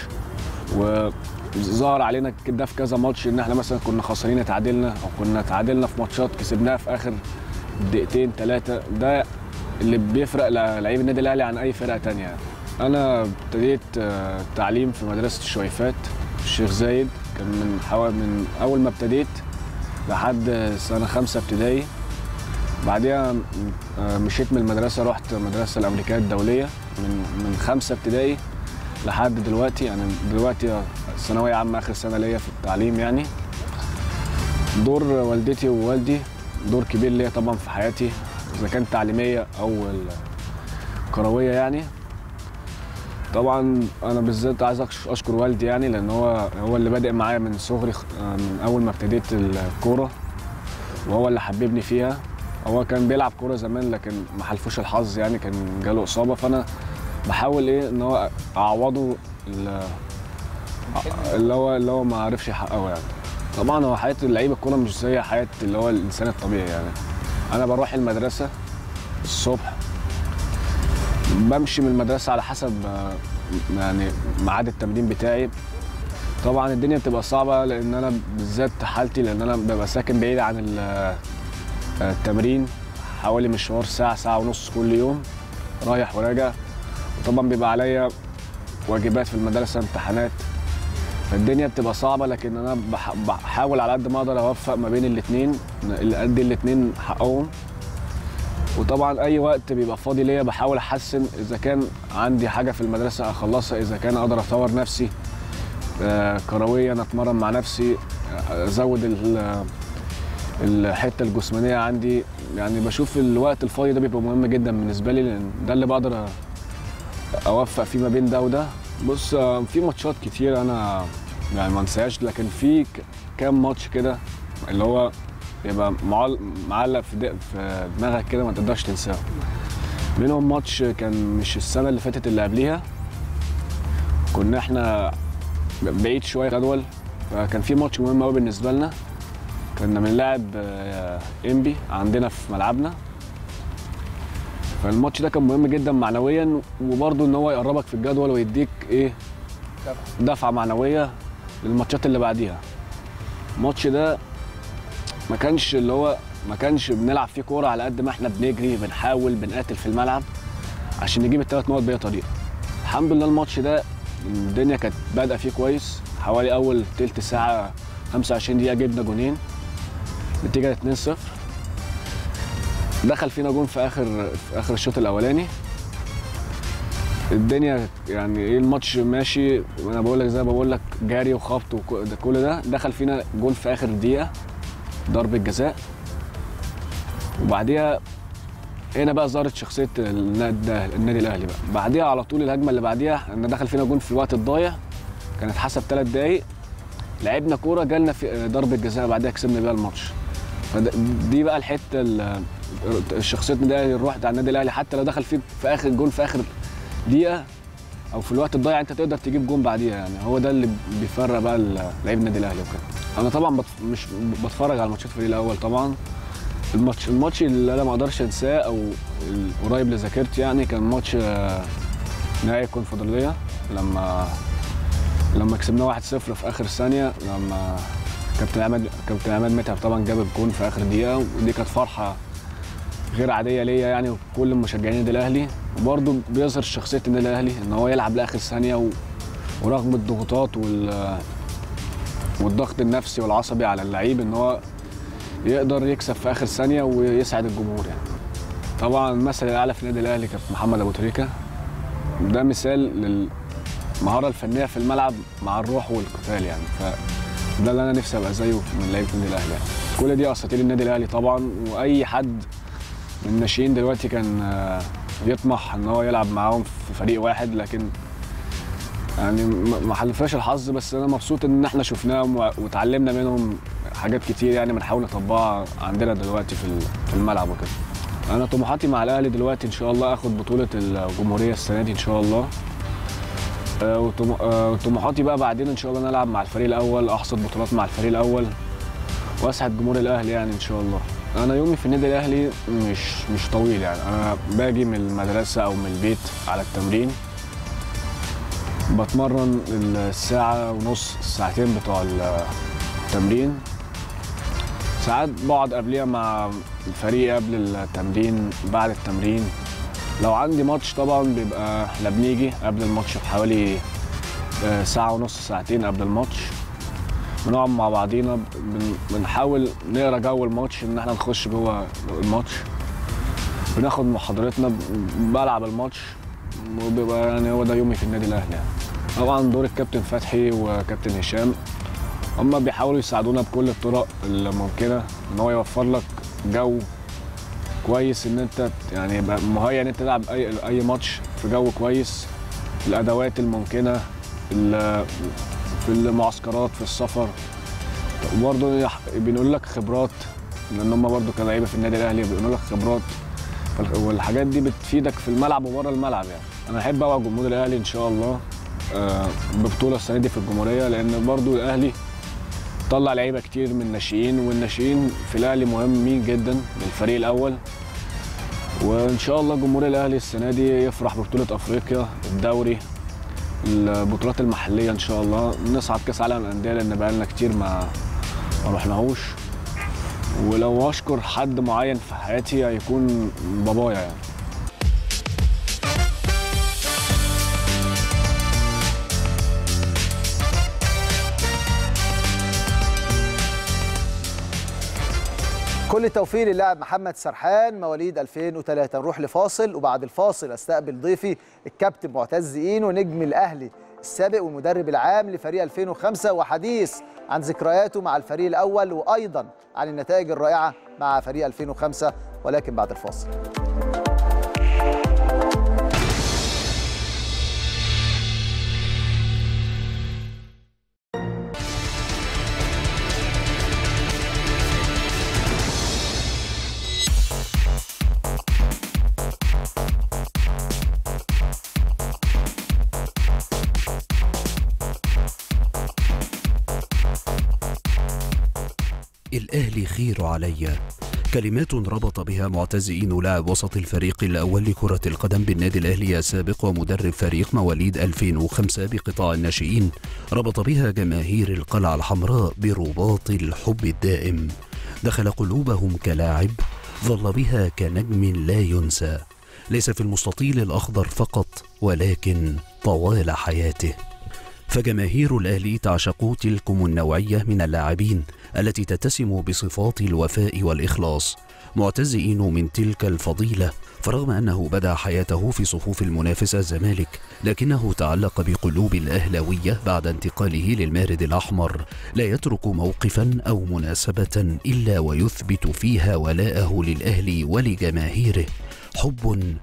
وظهر علينا كده في كذا ماتش ان احنا مثلا كنا خسرانين اتعادلنا، او كنا اتعادلنا في ماتشات كسبناها في اخر دقيقتين ثلاثه. ده اللي بيفرق لعيب النادي الاهلي عن اي فرقه ثانيه يعني. انا ابتديت تعليم في مدرسه الشويفات في الشيخ زايد، كان من حوالي من اول ما ابتديت لحد سنه خمسه ابتدائي. بعديها مشيت من المدرسه، رحت مدرسه الامريكيه الدوليه من من خمسه ابتدائي لحد دلوقتي. يعني دلوقتي ثانويه عامه اخر سنه ليا في التعليم. يعني دور والدتي ووالدي دور كبير ليا طبعا في حياتي، اذا كانت تعليميه او كرويه. يعني طبعا انا بالذات عايز اشكر والدي، يعني لان هو هو اللي بادئ معايا من صغري، من اول ما ابتديت الكوره، وهو اللي حببني فيها. هو كان بيلعب كوره زمان لكن ما حلفوش الحظ، يعني كان جاله اصابه، فانا بحاول ايه ان هو اعوضه اللي هو اللي هو ما عرفش يحققه. يعني طبعا هو حياه اللعيب الكوره مش زي حياه اللي هو الانسان الطبيعي. يعني انا بروح المدرسه الصبح بمشي من المدرسه على حسب يعني ميعاد التمرين بتاعي. طبعا الدنيا بتبقى صعبه لان انا بالذات حالتي، لان انا ببقى ساكن بعيد عن التمرين حوالي مشوار ساعه ساعه ونص كل يوم رايح وراجع، وطبعا بيبقى عليا واجبات في المدرسه، امتحانات، فالدنيا بتبقى صعبه. لكن انا بحاول على قد ما اقدر اوفق ما بين الاثنين، ادي الاثنين حقهم. وطبعا اي وقت بيبقى فاضي ليا بحاول احسن، اذا كان عندي حاجه في المدرسه اخلصها، اذا كان اقدر اطور نفسي كرويا اتمرن مع نفسي، ازود الحته الجسمانيه عندي. يعني بشوف الوقت الفاضي ده بيبقى مهم جدا بالنسبه لي، لان ده اللي بقدر اوفق فيه ما بين ده وده. بص في ماتشات كتير انا يعني ما انساهاش، لكن في كام ماتش كده اللي هو يبقى معلق في في دماغك كده ما تقدرش تنساه. منهم ماتش كان مش السنه اللي فاتت اللي قبليها، كنا احنا بعيد شويه جدول، فكان في ماتش مهم قوي بالنسبه لنا. كنا بنلعب انبي عندنا في ملعبنا، فالماتش ده كان مهم جدا معنويا، وبرده ان هو يقربك في الجدول ويديك ايه دفعه معنويه للماتشات اللي بعديها. الماتش ده ما كانش اللي هو ما كانش بنلعب فيه كوره على قد ما احنا بنجري بنحاول بنقاتل في الملعب عشان نجيب الثلاث نقط باي طريقه. الحمد لله الماتش ده الدنيا كانت بادئه فيه كويس، حوالي اول تلت ساعه خمسة وعشرين دقيقه جبنا جونين، نتيجه اتنين صفر. دخل فينا جون في اخر في اخر الشوط الاولاني. الدنيا يعني ايه الماتش ماشي، وانا بقول لك زي ما بقول لك جاري وخبط وكل ده. دخل فينا جون في اخر دقيقه ضربه جزاء، وبعديها هنا بقى ظهرت شخصيه النادي الاهلي بقى. بعديها على طول الهجمه اللي بعديها ان دخل فينا جون في الوقت الضايع، كان اتحسب ثلاث دقايق، لعبنا كوره جالنا في ضربه جزاء بعديها كسبنا بيها الماتش. فدي بقى الحته شخصيه النادي الاهلي، الروح بتاع النادي الاهلي، حتى لو دخل فيك في اخر جون في اخر دقيقه او في الوقت الضايع انت تقدر تجيب جون بعديها. يعني هو ده اللي بيفرق بقى لعيب النادي الاهلي وكده. انا طبعا بت... مش بتفرج على ماتشات الفريق الاول طبعا. الماتش الماتش اللي انا ما اقدرش انساه او قريب لذاكرتي يعني كان ماتش نهائي الكونفدراليه، لما لما كسبنا واحد صفر في اخر ثانيه، لما كابتن عماد كابتن عماد متعب طبعا جاب الجون في اخر دقيقه، ودي كانت فرحه غير عاديه ليا يعني وكل مشجعين النادي الاهلي. وبرده بيظهر شخصيه النادي الاهلي ان هو يلعب لاخر ثانيه، و... ورغم الضغوطات وال... والضغط النفسي والعصبي على اللعيب ان هو يقدر يكسب في اخر ثانيه ويسعد الجمهور. يعني طبعا المثل الاعلى في النادي الاهلي كان محمد ابو تريكه، ده مثال للمهاره الفنيه في الملعب مع الروح والقتال يعني. فده اللي انا نفسي ابقى زيه من لعيبه النادي الاهلي يعني. كل دي اساطير النادي الاهلي طبعا، واي حد من الناشئين دلوقتي كان يطمح ان هو يلعب معاهم في فريق واحد، لكن يعني ما حلفناش الحظ. بس انا مبسوط ان احنا شفناهم وتعلمنا منهم حاجات كتير يعني بنحاول نطبقها عندنا دلوقتي في الملعب وكده. انا طموحاتي مع الاهلي دلوقتي ان شاء الله اخد بطوله الجمهوريه السنه دي ان شاء الله، وطموحاتي بقى بعدين ان شاء الله نلعب مع الفريق الاول، احصد بطولات مع الفريق الاول واسعد جمهور الاهلي يعني ان شاء الله. انا يومي في النادي الاهلي مش مش طويل يعني. انا باجي من المدرسه او من البيت على التمرين، بتمرن الساعه ونص الساعتين بتوع التمرين، ساعات بقعد قبليها مع الفريق قبل التمرين بعد التمرين. لو عندي ماتش طبعا بيبقى احنا بنيجي قبل الماتش بحوالي ساعه ونص ساعتين قبل الماتش، بنقعد مع بعضينا بنحاول نقرا جو الماتش، ان احنا نخش جوه الماتش، بناخد محاضرتنا، بلعب الماتش، وبيبقى يعني هو ده يومي في النادي الاهلي يعني. طبعا دور الكابتن فتحي وكابتن هشام هم بيحاولوا يساعدونا بكل الطرق الممكنه ان هو يوفر لك جو كويس، ان انت يعني يبقى مهيأ ان انت تلعب اي اي ماتش في جو كويس، الادوات الممكنه في المعسكرات في السفر. وبرضه بنقول لك خبرات، لان هم برضه كلاعيبه في النادي الاهلي بيقولوا لك خبرات، والحاجات دي بتفيدك في الملعب وبره الملعب يعني. انا احب اوعد جمهور الاهلي ان شاء الله ببطوله السنه دي في الجمهوريه، لان برضه الاهلي طلع لعيبه كتير من الناشئين، والناشئين في الاهلي مهمين جدا للفريق الاول. وان شاء الله جمهور الاهلي السنه دي يفرح ببطوله افريقيا، الدوري، البطولات المحليه ان شاء الله، نصعد كاس عالم الانديه لان بقالنا كتير ما ما رحناهوش. ولو اشكر حد معين في حياتي هيكون بابايا يعني. كل التوفيق للاعب محمد سرحان مواليد ألفين وثلاثة. نروح لفاصل وبعد الفاصل استقبل ضيفي الكابتن معتز اينو نجم الاهلي السابق والمدرب العام لفريق ألفين وخمسة، وحديث عن ذكرياته مع الفريق الاول وايضا عن النتائج الرائعه مع فريق ألفين وخمسة، ولكن بعد الفاصل. الأهلي خير علي، كلمات ربط بها معتز اينو لاعب وسط الفريق الأول لكرة القدم بالنادي الأهلي السابق ومدرب فريق مواليد ألفين وخمسة بقطاع الناشئين، ربط بها جماهير القلعة الحمراء برباط الحب الدائم، دخل قلوبهم كلاعب، ظل بها كنجم لا ينسى، ليس في المستطيل الأخضر فقط ولكن طوال حياته. فجماهير الأهلي تعشق تلكم النوعية من اللاعبين التي تتسم بصفات الوفاء والإخلاص. معتز اينو من تلك الفضيلة، فرغم أنه بدأ حياته في صفوف المنافس الزمالك لكنه تعلق بقلوب الأهلاوية بعد انتقاله للمارد الأحمر، لا يترك موقفا أو مناسبة إلا ويثبت فيها ولاءه للأهلي ولجماهيره، حب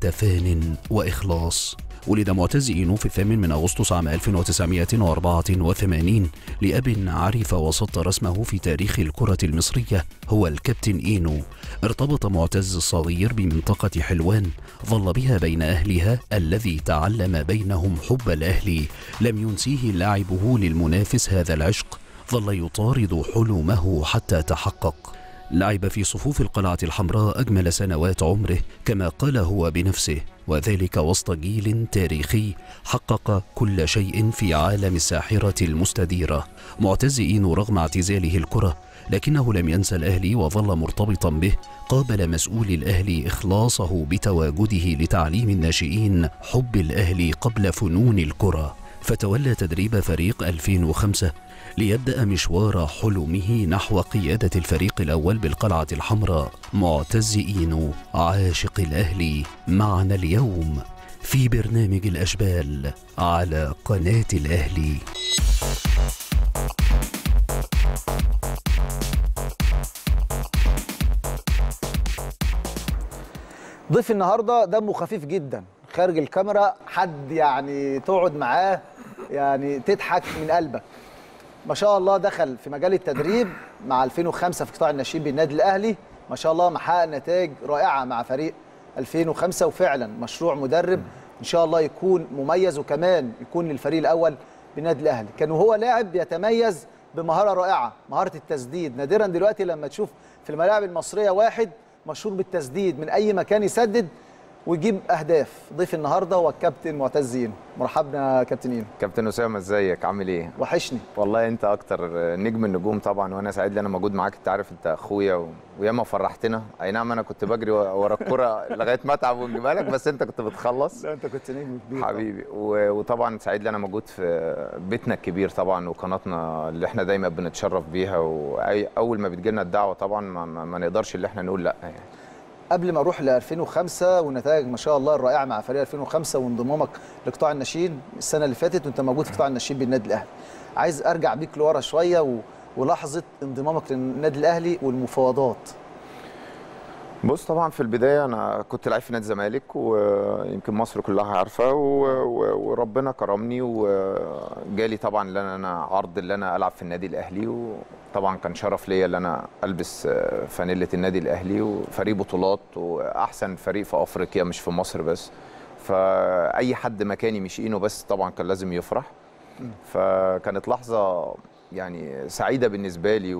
وتفان وإخلاص. ولد معتز اينو في الثامن من أغسطس عام ألف وتسعمائة وأربعة وثمانين لأب عرف وسطر اسمه في تاريخ الكرة المصرية هو الكابتن اينو. ارتبط معتز الصغير بمنطقة حلوان، ظل بها بين أهلها الذي تعلم بينهم حب الأهلي، لم ينسيه لعبه للمنافس هذا العشق، ظل يطارد حلمه حتى تحقق. لعب في صفوف القلعة الحمراء أجمل سنوات عمره كما قال هو بنفسه، وذلك وسط جيل تاريخي حقق كل شيء في عالم الساحرة المستديرة. معتز اينو رغم اعتزاله الكرة لكنه لم ينسى الأهلي وظل مرتبطا به، قابل مسؤول الأهلي إخلاصه بتواجده لتعليم الناشئين حب الأهلي قبل فنون الكرة، فتولى تدريب فريق ألفين وخمسة ليبدأ مشوار حلمه نحو قيادة الفريق الأول بالقلعة الحمراء. معتز اينو عاشق الأهلي معنا اليوم في برنامج الأشبال على قناة الأهلي. ضيف النهارده دمه خفيف جدا، خارج الكاميرا حد يعني تقعد معاه يعني تضحك من قلبك. ما شاء الله دخل في مجال التدريب مع ألفين وخمسة في قطاع الناشئين بالنادي الاهلي، ما شاء الله محقق نتائج رائعه مع فريق ألفين وخمسة، وفعلا مشروع مدرب ان شاء الله يكون مميز وكمان يكون للفريق الاول بالنادي الاهلي. كان وهو لاعب بيتميز بمهاره رائعه، مهاره التسديد. نادرا دلوقتي لما تشوف في الملاعب المصريه واحد مشهور بالتسديد من اي مكان يسدد ويجيب اهداف. ضيف النهارده هو الكابتن معتز اينو. مرحبا يا كابتن اينو. كابتن اسامه ازيك عامل ايه؟ وحشني والله، انت اكتر نجم النجوم طبعا، وانا سعيد ان انا موجود معاك. انت عارف انت اخويا و... وياما فرحتنا. اي نعم انا كنت بجري ورا الكوره لغايه ما اتعب ونجيبها لك، بس انت كنت بتخلص. لا انت كنت نجم كبير حبيبي. و... وطبعا سعيد ان انا موجود في بيتنا الكبير طبعا وقناتنا اللي احنا دايما بنتشرف بيها، واول ما بتجي لنا الدعوه طبعا ما... ما... ما نقدرش اللي احنا نقول لا يعني. قبل ما اروح ل ألفين وخمسة والنتائج ما شاء الله الرائعه مع فريق ألفين وخمسة وانضمامك لقطاع الناشئين السنه اللي فاتت وانت موجود في قطاع الناشئين بالنادي الاهلي، عايز ارجع بيك لورا شويه و... ولحظه انضمامك للنادي الاهلي والمفاوضات. بص، طبعا في البدايه انا كنت لعيب في نادي الزمالك ويمكن مصر كلها عارفه، و... و... وربنا كرمني وجالي طبعا ان انا عرض ان انا العب في النادي الاهلي، وطبعا كان شرف ليا ان انا البس فانيله النادي الاهلي وفريق بطولات واحسن فريق في افريقيا مش في مصر بس. فاي حد مكاني مش اينو بس طبعا كان لازم يفرح. فكانت لحظه يعني سعيده بالنسبه لي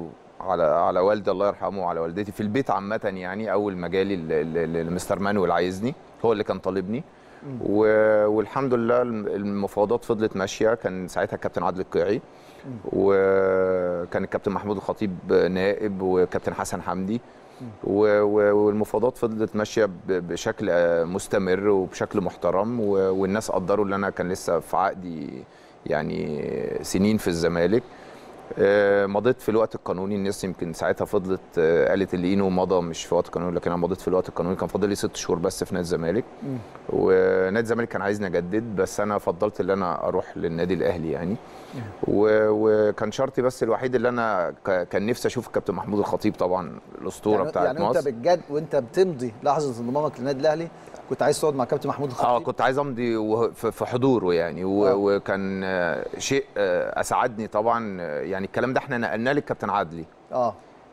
على على والدي الله يرحمه وعلى والدتي في البيت عامه، يعني اول ما جالي المستر مانويل عايزني، هو اللي كان طالبني. والحمد لله المفاوضات فضلت ماشيه. كان ساعتها الكابتن عادل القيعي، وكان الكابتن محمود الخطيب نائب، وكابتن حسن حمدي، والمفاوضات فضلت ماشيه بشكل مستمر وبشكل محترم، والناس قدروا ان انا كان لسه في عقدي يعني سنين في الزمالك. مضيت في الوقت القانوني. الناس يمكن ساعتها فضلت قالت اللي اينو مضى مش في وقت قانوني، لكن انا مضيت في الوقت القانوني. كان فاضل لي ست شهور بس في نادي الزمالك، ونادي الزمالك كان عايزني اجدد، بس انا فضلت ان انا اروح للنادي الاهلي يعني. وكان شرطي بس الوحيد اللي انا كان نفسي اشوف الكابتن محمود الخطيب طبعا، الاسطوره يعني بتاعت يعني مصر. يعني انت بجد وانت بتمضي لحظه انضمامك للنادي الاهلي كنت عايز تقعد مع كابتن محمود الخطيب؟ اه كنت عايز امضي في حضوره يعني، وكان شيء اسعدني طبعا. يعني الكلام ده احنا نقلناه للكابتن عدلي. اه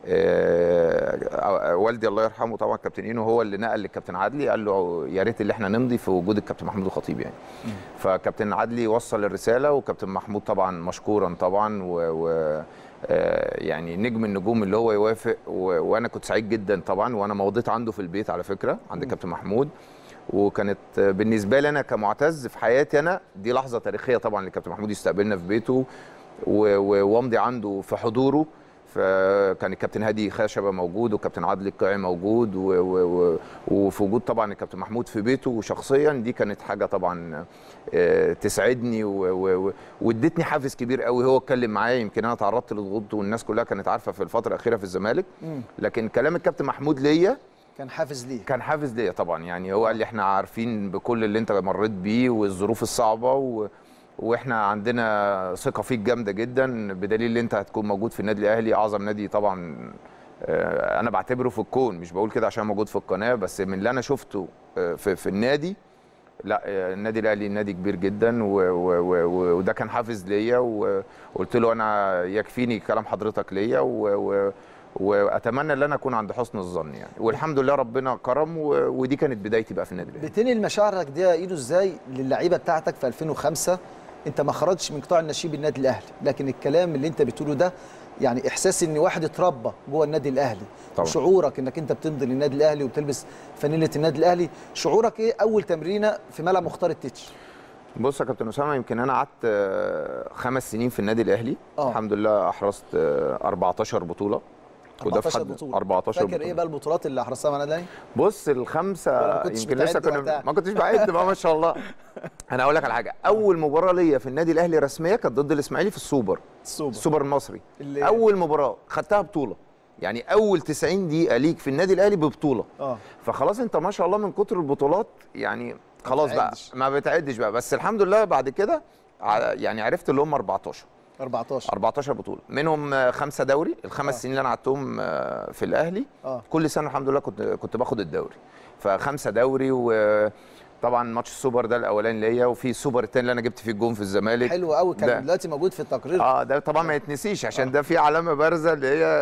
آه والدي الله يرحمه طبعا الكابتن اينو هو اللي نقل للكابتن عدلي، قال له يا ريت اللي احنا نمضي في وجود الكابتن محمود الخطيب يعني. م. فكابتن عدلي وصل الرساله، وكابتن محمود طبعا مشكورا طبعا، و, و آه يعني نجم النجوم اللي هو يوافق، وانا كنت سعيد جدا طبعا. وانا مضيت عنده في البيت على فكره عند الكابتن محمود، وكانت بالنسبه لي انا كمعتز في حياتي انا دي لحظه تاريخيه طبعا، الكابتن محمود يستقبلنا في بيته وامضي عنده في حضوره. فكان الكابتن هادي خشبه موجود، والكابتن عادل القيعي موجود، وفي وجود طبعا الكابتن محمود في بيته شخصيا، دي كانت حاجه طبعا تسعدني وادتني حافز كبير قوي. هو اتكلم معايا، يمكن انا تعرضت للضغوط والناس كلها كانت عارفه في الفتره الاخيره في الزمالك، لكن كلام الكابتن محمود ليا كان حافز ليه؟ كان حافز ليا طبعا. يعني هو قال لي احنا عارفين بكل اللي انت مريت بيه والظروف الصعبه، و واحنا عندنا ثقه فيك جامده جدا، بدليل ان انت هتكون موجود في النادي الاهلي، اعظم نادي طبعا انا بعتبره في الكون. مش بقول كده عشان موجود في القناه، بس من اللي انا شفته في, في النادي، لا النادي الاهلي نادي كبير جدا، و و و وده كان حافز ليا. وقلت له انا يكفيني كلام حضرتك ليا، و واتمنى ان انا اكون عند حسن الظن يعني. والحمد لله ربنا كرم، ودي كانت بدايتي بقى في النادي الاهلي. بتنقل مشاعرك دي يا ايدو ازاي للعيبه بتاعتك في ألفين وخمسة؟ انت ما خرجتش من قطاع الناشئين النادي الاهلي، لكن الكلام اللي انت بتقوله ده يعني احساس ان واحد اتربى جوه النادي الاهلي، طبعا. شعورك انك انت بتمضي للنادي الاهلي وبتلبس فانيله النادي الاهلي، شعورك ايه اول تمرينه في ملعب مختار التتش؟ بص يا كابتن اسامه، يمكن انا قعدت خمس سنين في النادي الاهلي. أوه. الحمد لله احرزت أربعتاشر بطوله. أربعتاشر بطوله. أربعتاشر فاكر بطولة. ايه بقى البطولات اللي احرزتها مع النادي الاهلي؟ بص الخمسه يمكن لسه كنا ما كنتش بعد بقى ما شاء الله. انا اقول لك على حاجه، اول مباراه ليا في النادي الاهلي رسميه كانت ضد الاسماعيلي في السوبر. السوبر السوبر المصري. اللي... اول مباراه خدتها بطوله، يعني اول تسعين دقيقه ليك في النادي الاهلي ببطوله. اه فخلاص انت ما شاء الله من كتر البطولات يعني خلاص بقى ما بتعدش بقى. بس الحمد لله بعد كده يعني عرفت اللي هم أربعتاشر أربعتاشر أربعتاشر بطوله، منهم خمسه دوري. الخمس آه. سنين اللي انا قعدتهم في الاهلي آه. كل سنه الحمد لله كنت كنت باخد الدوري، فخمسه دوري. وطبعا ماتش السوبر ده الاولاني ليا، وفي السوبر الثاني اللي انا جبت فيه الجون في الزمالك حلو قوي، كان دلوقتي موجود في التقرير. اه ده طبعا ما يتنسيش عشان آه. ده في علامه بارزه اللي هي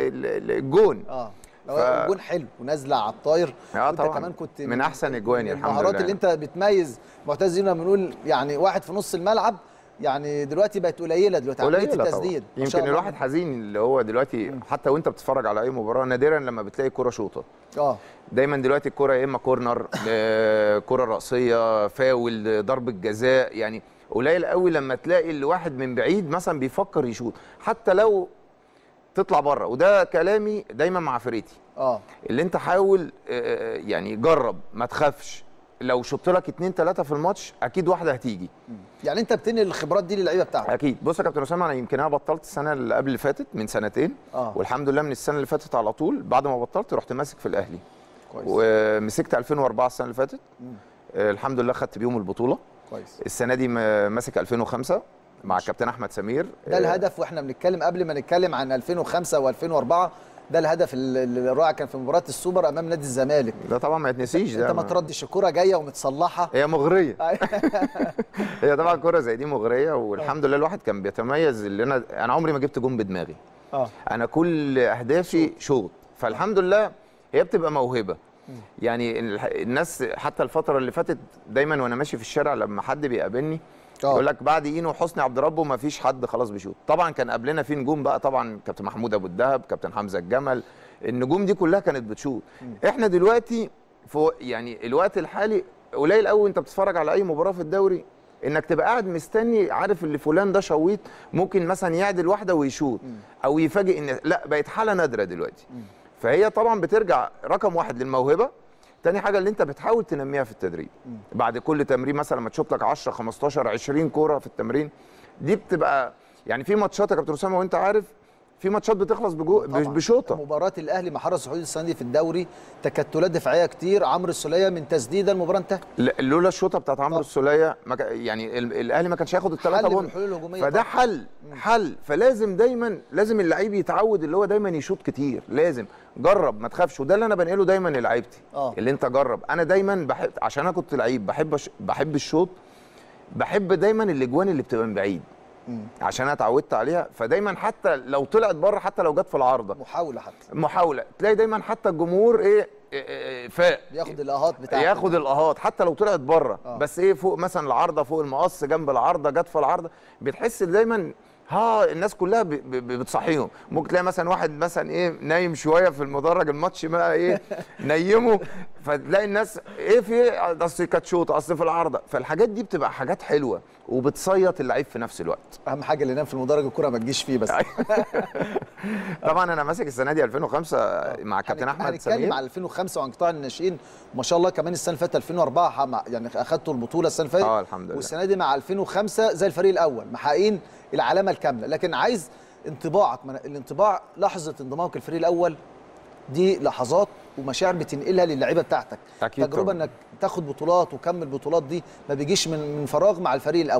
الجون. اه ف... الجون حلو ونازله على الطاير. اه طبعا كمان كنت من احسن اجواني الحمد لله. المهارات اللي انت بتميز معتز لما بنقول يعني واحد في نص الملعب، يعني دلوقتي بقت قليله دلوقتي عمليه التسديد. يمكن الواحد حزين اللي هو دلوقتي م. حتى وانت بتتفرج على اي مباراه نادرا لما بتلاقي كره شوطه. اه دايما دلوقتي الكره يا اما كورنر، كره راسيه، فاول، ضربه جزاء. يعني قليل قوي لما تلاقي الواحد من بعيد مثلا بيفكر يشوط حتى لو تطلع بره. وده كلامي دايما مع فرقتي، اه اللي انت حاول يعني جرب، ما تخافش. لو شطت لك اتنين تلاته في الماتش اكيد واحده هتيجي. يعني انت بتنقل الخبرات دي للعيبه بتاعتك؟ اكيد. بص يا كابتن اسامه، انا يمكن انا بطلت السنه اللي قبل اللي فاتت من سنتين. آه. والحمد لله من السنه اللي فاتت على طول بعد ما بطلت رحت ماسك في الاهلي. كويس. ومسكت ألفين وأربعة السنه اللي فاتت. آه الحمد لله خدت بيهم البطوله. كويس. السنه دي ماسك ألفين وخمسة مع الكابتن احمد سمير. ده الهدف، واحنا بنتكلم قبل ما نتكلم عن ألفين وخمسة وألفين وأربعة، ده الهدف الرائع كان في مباراه السوبر امام نادي الزمالك. ده طبعا ما يتنسيش. ده انت ما تردش الكوره جايه ومتصلحه، هي مغريه. هي طبعا كوره زي دي مغريه، والحمد لله الواحد كان بيتميز. اللي انا انا عمري ما جبت جون بدماغي. اه انا كل اهدافي شوط، فالحمد لله هي بتبقى موهبه. يعني الناس حتى الفتره اللي فاتت دايما وانا ماشي في الشارع لما حد بيقابلني يقول لك بعد اينو وحسني عبد ربه ما فيش حد خلاص بيشوط. طبعا كان قبلنا في نجوم بقى، طبعا كابتن محمود ابو الدهب، كابتن حمزه الجمل، النجوم دي كلها كانت بتشوط. احنا دلوقتي في يعني الوقت الحالي قليل قوي انت بتتفرج على اي مباراه في الدوري انك تبقى قاعد مستني عارف اللي فلان ده شويط ممكن مثلا يعدل واحده ويشوط او يفاجئ ان لا، بقت حاله نادره دلوقتي. فهي طبعا بترجع رقم واحد للموهبه، تاني حاجه اللي انت بتحاول تنميها في التدريب. بعد كل تمرين مثلا لما تشوط لك عشرة خمستاشر عشرين كوره في التمرين دي بتبقى يعني في ماتشات يا كابتن اسامه وانت عارف في ماتشات بتخلص بجو بشوطه. مباراه الاهلي مع حرس الحدود السنه دي في الدوري تكتلات دفاعيه كتير، عمرو السوليه من تسديده المباراه انتهت. لولا الشوطه بتاعت عمرو السوليه يعني الاهلي ما كانش هياخد الثلاثه بونت. فده حل حل فلازم دايما لازم اللعيب يتعود اللي هو دايما يشوط كتير، لازم جرب ما تخافش. وده اللي انا بنقله دايما للعيبتي اللي انت جرب. انا دايما بحب عشان انا كنت لعيب بحب بحب الشوط، بحب دايما الاجوان اللي بتبقى من بعيد عشان انا اتعودت عليها. فدايما حتى لو طلعت بره حتى لو جت في العارضه محاوله حتى محاوله تلاقي دايما حتى الجمهور ايه, إيه, إيه فاق ياخد الاهات بتاعته ياخد الاهات حتى لو طلعت بره آه. بس ايه فوق مثلا العارضه فوق المقص جنب العارضه جت في العارضه بتحس دايما ها الناس كلها ب ب بتصحيهم. ممكن تلاقي مثلا واحد مثلا ايه نايم شويه في المدرج الماتش بقى ايه نيمه فتلاقي الناس ايه في اصل كانت شوطه اصل في العارضه. فالحاجات دي بتبقى حاجات حلوه وبتصيط اللعيب في نفس الوقت. اهم حاجه اللي ينام في المدرج الكره ما تجيش فيه بس. طبعا انا ماسك السنه دي ألفين وخمسة مع كابتن احمد سمير. هنتكلم على ألفين وخمسة وعن قطاع الناشئين ما شاء الله. كمان السنه اللي فاتت ألفين وأربعة يعني اخذتوا البطوله السنه اللي فاتت اه الحمد لله. والسنه دي مع ألفين وخمسة زي الفريق الاول محققين العلامه الكامله. لكن عايز انطباعك من الانطباع لحظه انضمامك الفريق الاول دي لحظات ومشاعر بتنقلها للعيبه بتاعتك. أكيد تجربه طبعا. انك تاخد بطولات وكمل البطولات دي ما بيجيش من من فراغ مع الفريق الاول.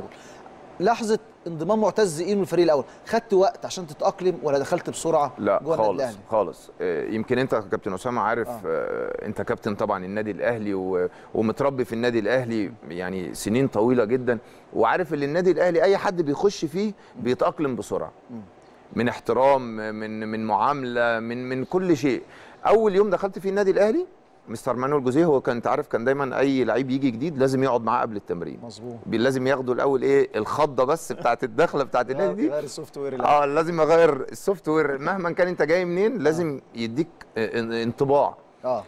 لحظه انضمام معتز اينو الفريق الاول خدت وقت عشان تتاقلم ولا دخلت بسرعه لا جوه خالص النادي الاهلي؟ خالص آه يمكن انت كابتن اسامه عارف آه. آه انت كابتن طبعا النادي الاهلي و... ومتربي في النادي الاهلي يعني سنين طويله جدا وعارف ان النادي الاهلي اي حد بيخش فيه بيتاقلم بسرعه م. من احترام من من معامله من من كل شيء. اول يوم دخلت فيه النادي الاهلي مستر مانويل جوزيه هو كان انت عارف كان دايما اي لعيب يجي جديد لازم يقعد معاه قبل التمرين. مظبوط. لازم ياخدوا الاول ايه الخضه بس بتاعه الدخله بتاعه النادي دي. غير السوفت وير. اه لازم اغير السوفت وير مهما كان انت جاي منين لازم آه. يديك انطباع. اه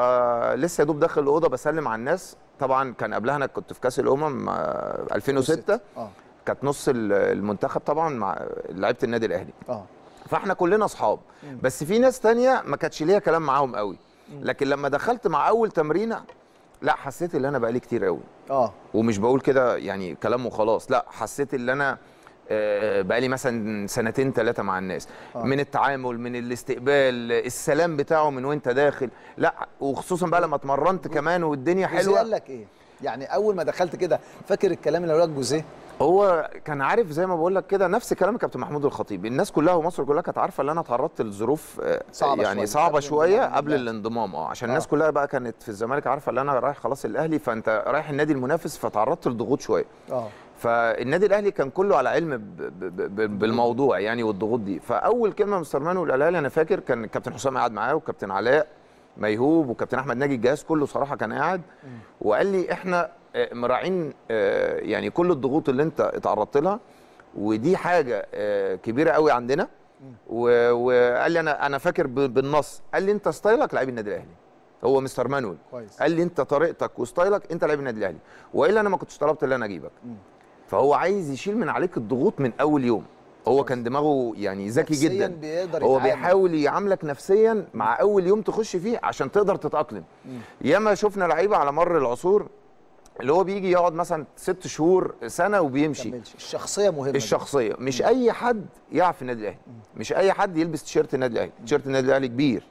فلسه يا دوب داخل الاوضه بسلم على الناس. طبعا كان قبلها انا كنت في كاس الامم ألفين وستة اه كانت نص المنتخب طبعا مع لعيبه النادي الاهلي. اه فاحنا كلنا اصحاب بس في ناس تانية ما كانتش ليا كلام معاهم قوي. لكن لما دخلت مع اول تمرينه لا حسيت ان انا بقالي كتير قوي. اه ومش بقول كده يعني كلام وخلاص، لا حسيت ان انا بقالي مثلا سنتين ثلاثه مع الناس. آه. من التعامل من الاستقبال السلام بتاعه من وانت داخل، لا وخصوصا بقى لما اتمرنت كمان والدنيا حلوه. قال لك ايه يعني اول ما دخلت كده؟ فاكر الكلام اللي قال لك جوزيه؟ هو كان عارف زي ما بقول لك كده نفس كلام كابتن محمود الخطيب. الناس كلها ومصر كلها كانت عارفه ان انا اتعرضت لظروف صعبة يعني شوية. صعبه شويه قبل الانضمام اه عشان آه. الناس كلها بقى كانت في الزمالك عارفه ان انا رايح خلاص الاهلي، فانت رايح النادي المنافس فتعرضت لضغوط شويه. اه فالنادي الاهلي كان كله على علم ب ب ب بالموضوع يعني والضغوط دي. فاول كلمه مستر مانويل قالها لي انا فاكر كان الكابتن حسام قاعد معاه والكابتن علاء ميهوب والكابتن احمد ناجي الجهاز كله صراحه كان قاعد وقال لي احنا مراعين يعني كل الضغوط اللي انت اتعرضت لها ودي حاجه كبيره قوي عندنا. وقال لي انا انا فاكر بالنص قال لي انت ستايلك لعيب النادي الاهلي. هو مستر مانويل قال لي انت طريقتك وستايلك انت لعيب النادي الاهلي والا انا ما كنتش طلبت ان انا اجيبك. فهو عايز يشيل من عليك الضغوط من اول يوم. هو كان دماغه يعني ذكي جدا. هو بيحاول يعاملك نفسيا مع اول يوم تخش فيه عشان تقدر تتاقلم. ياما شفنا لعيبه على مر العصور اللي هو بيجي يقعد مثلا ست شهور سنه وبيمشي. الشخصيه مهمه. الشخصيه جدا. مش اي حد يقع في النادي الاهلي، مش اي حد يلبس تيشيرت النادي الاهلي. تيشيرت النادي الاهلي كبير.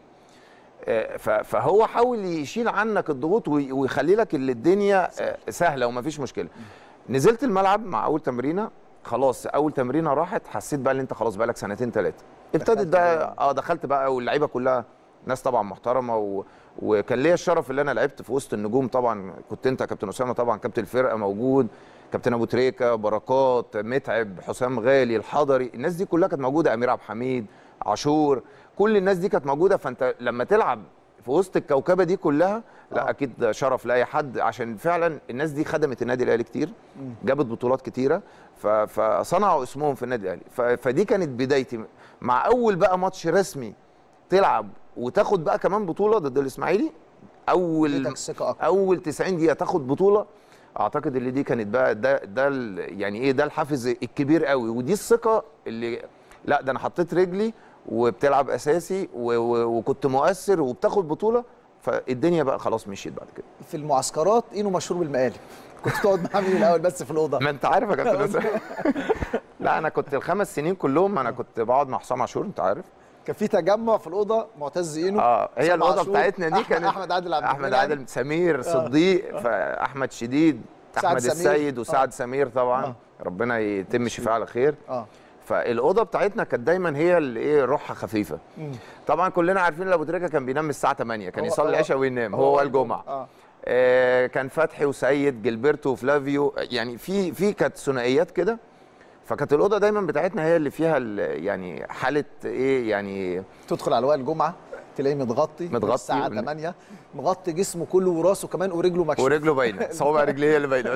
فهو حاول يشيل عنك الضغوط ويخلي لك اللي الدنيا سهله ومفيش مشكله. نزلت الملعب مع اول تمرينه خلاص اول تمرينه راحت حسيت بقى ان انت خلاص بقى لك سنتين ثلاثه. ابتدت ده اه دخلت بقى واللعيبه كلها ناس طبعا محترمه و... وكان ليا الشرف اللي انا لعبت في وسط النجوم. طبعا كنت انت كابتن اسامه طبعا كابتن الفرقه موجود، كابتن ابو تريكه بركات متعب حسام غالي الحضري، الناس دي كلها كانت موجوده، امير عبد الحميد عاشور، كل الناس دي كانت موجوده. فانت لما تلعب في وسط الكوكبه دي كلها لا آه. اكيد شرف لاي حد، عشان فعلا الناس دي خدمت النادي الاهلي كتير، جابت بطولات كتيره، فصنعوا اسمهم في النادي الاهلي. فدي كانت بدايتي مع اول بقى ماتش رسمي تلعب وتاخد بقى كمان بطوله ضد الاسماعيلي. اول اول تسعين دقيقه تاخد بطوله، اعتقد اللي دي كانت بقى ده ده يعني ايه، ده الحافز الكبير قوي، ودي الثقه اللي لا ده انا حطيت رجلي وبتلعب اساسي وكنت مؤثر وبتاخد بطوله، فالدنيا بقى خلاص مشيت بعد كده. في المعسكرات اينو مشهور بالمقالب، كنت تقعد معاه مين الاول بس في الاوضه؟ ما انت عارف يا كابتن. لا انا كنت الخمس سنين كلهم انا كنت بقعد مع حسام عاشور، انت عارف. كان في تجمع في الاوضه معتز اينو، اه هي الاوضه بتاعتنا دي كانت احمد عادل عبد احمد عادل سمير صديق، فاحمد شديد، احمد السيد وسعد آه. سمير طبعا آه. ربنا يتم شفاعه على خير. اه فالاوضه بتاعتنا كانت دايما هي اللي ايه روحها خفيفه. مم. طبعا كلنا عارفين ان ابو تريكه كان بينام الساعه تمانية، كان يصلي العشاء وينام هو, هو الجمعه. آه. آه كان فتحي وسيد جilberto وفلافيو، يعني في في كانت ثنائيات كده، فكانت الاوضه دايما بتاعتنا هي اللي فيها يعني حاله ايه، يعني تدخل على وائل الجمعه تلاقيه متغطي متغطي الساعه تمانية، مغطي جسمه كله وراسه كمان ورجله مكشوفه ورجله باينه، صوابع رجليه هي اللي باينه.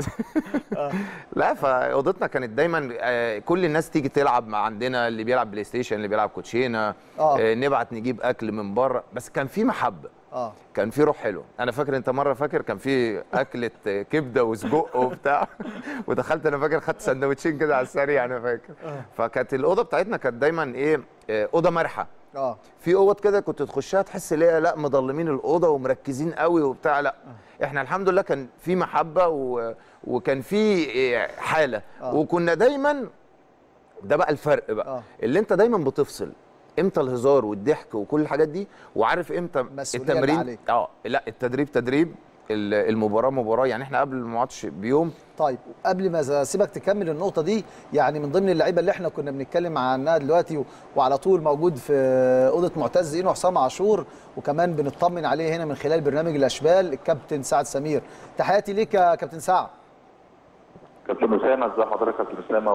لا فاوضتنا كانت دايما كل الناس تيجي تلعب مع عندنا، اللي بيلعب بلاي ستيشن، اللي بيلعب كوتشينه، آه. نبعت نجيب اكل من بره، بس كان في محبه. اه كان في روح حلوه. انا فاكر انت مره فاكر كان في اكله كبده وسجق وبتاع ودخلت انا فاكر خدت سندوتشين كده على السريع انا فاكر. آه. فكانت الاوضه بتاعتنا كانت دايما ايه، اوضه مرحه. اه في اوض كده كنت تخشها تحس ليه لا مضلمين الاوضه ومركزين قوي وبتاع، لا آه. احنا الحمد لله كان في محبه و... وكان في حاله. آه. وكنا دايما ده بقى الفرق بقى. آه. اللي انت دايما بتفصل امتى الهزار والضحك وكل الحاجات دي، وعارف امتى التمرين. اه لا التدريب تدريب، المباراه مباراه، يعني احنا قبل الماتش بيوم. طيب قبل ما اسيبك تكمل النقطه دي، يعني من ضمن اللعيبه اللي احنا كنا بنتكلم عنها دلوقتي وعلى طول موجود في اوضه معتز اينو حسام عاشور، وكمان بنطمن عليه هنا من خلال برنامج الاشبال الكابتن سعد سمير. تحياتي ليك يا كابتن سعد. كابتن اسامه، ازي حضرتك يا كابتن اسامه؟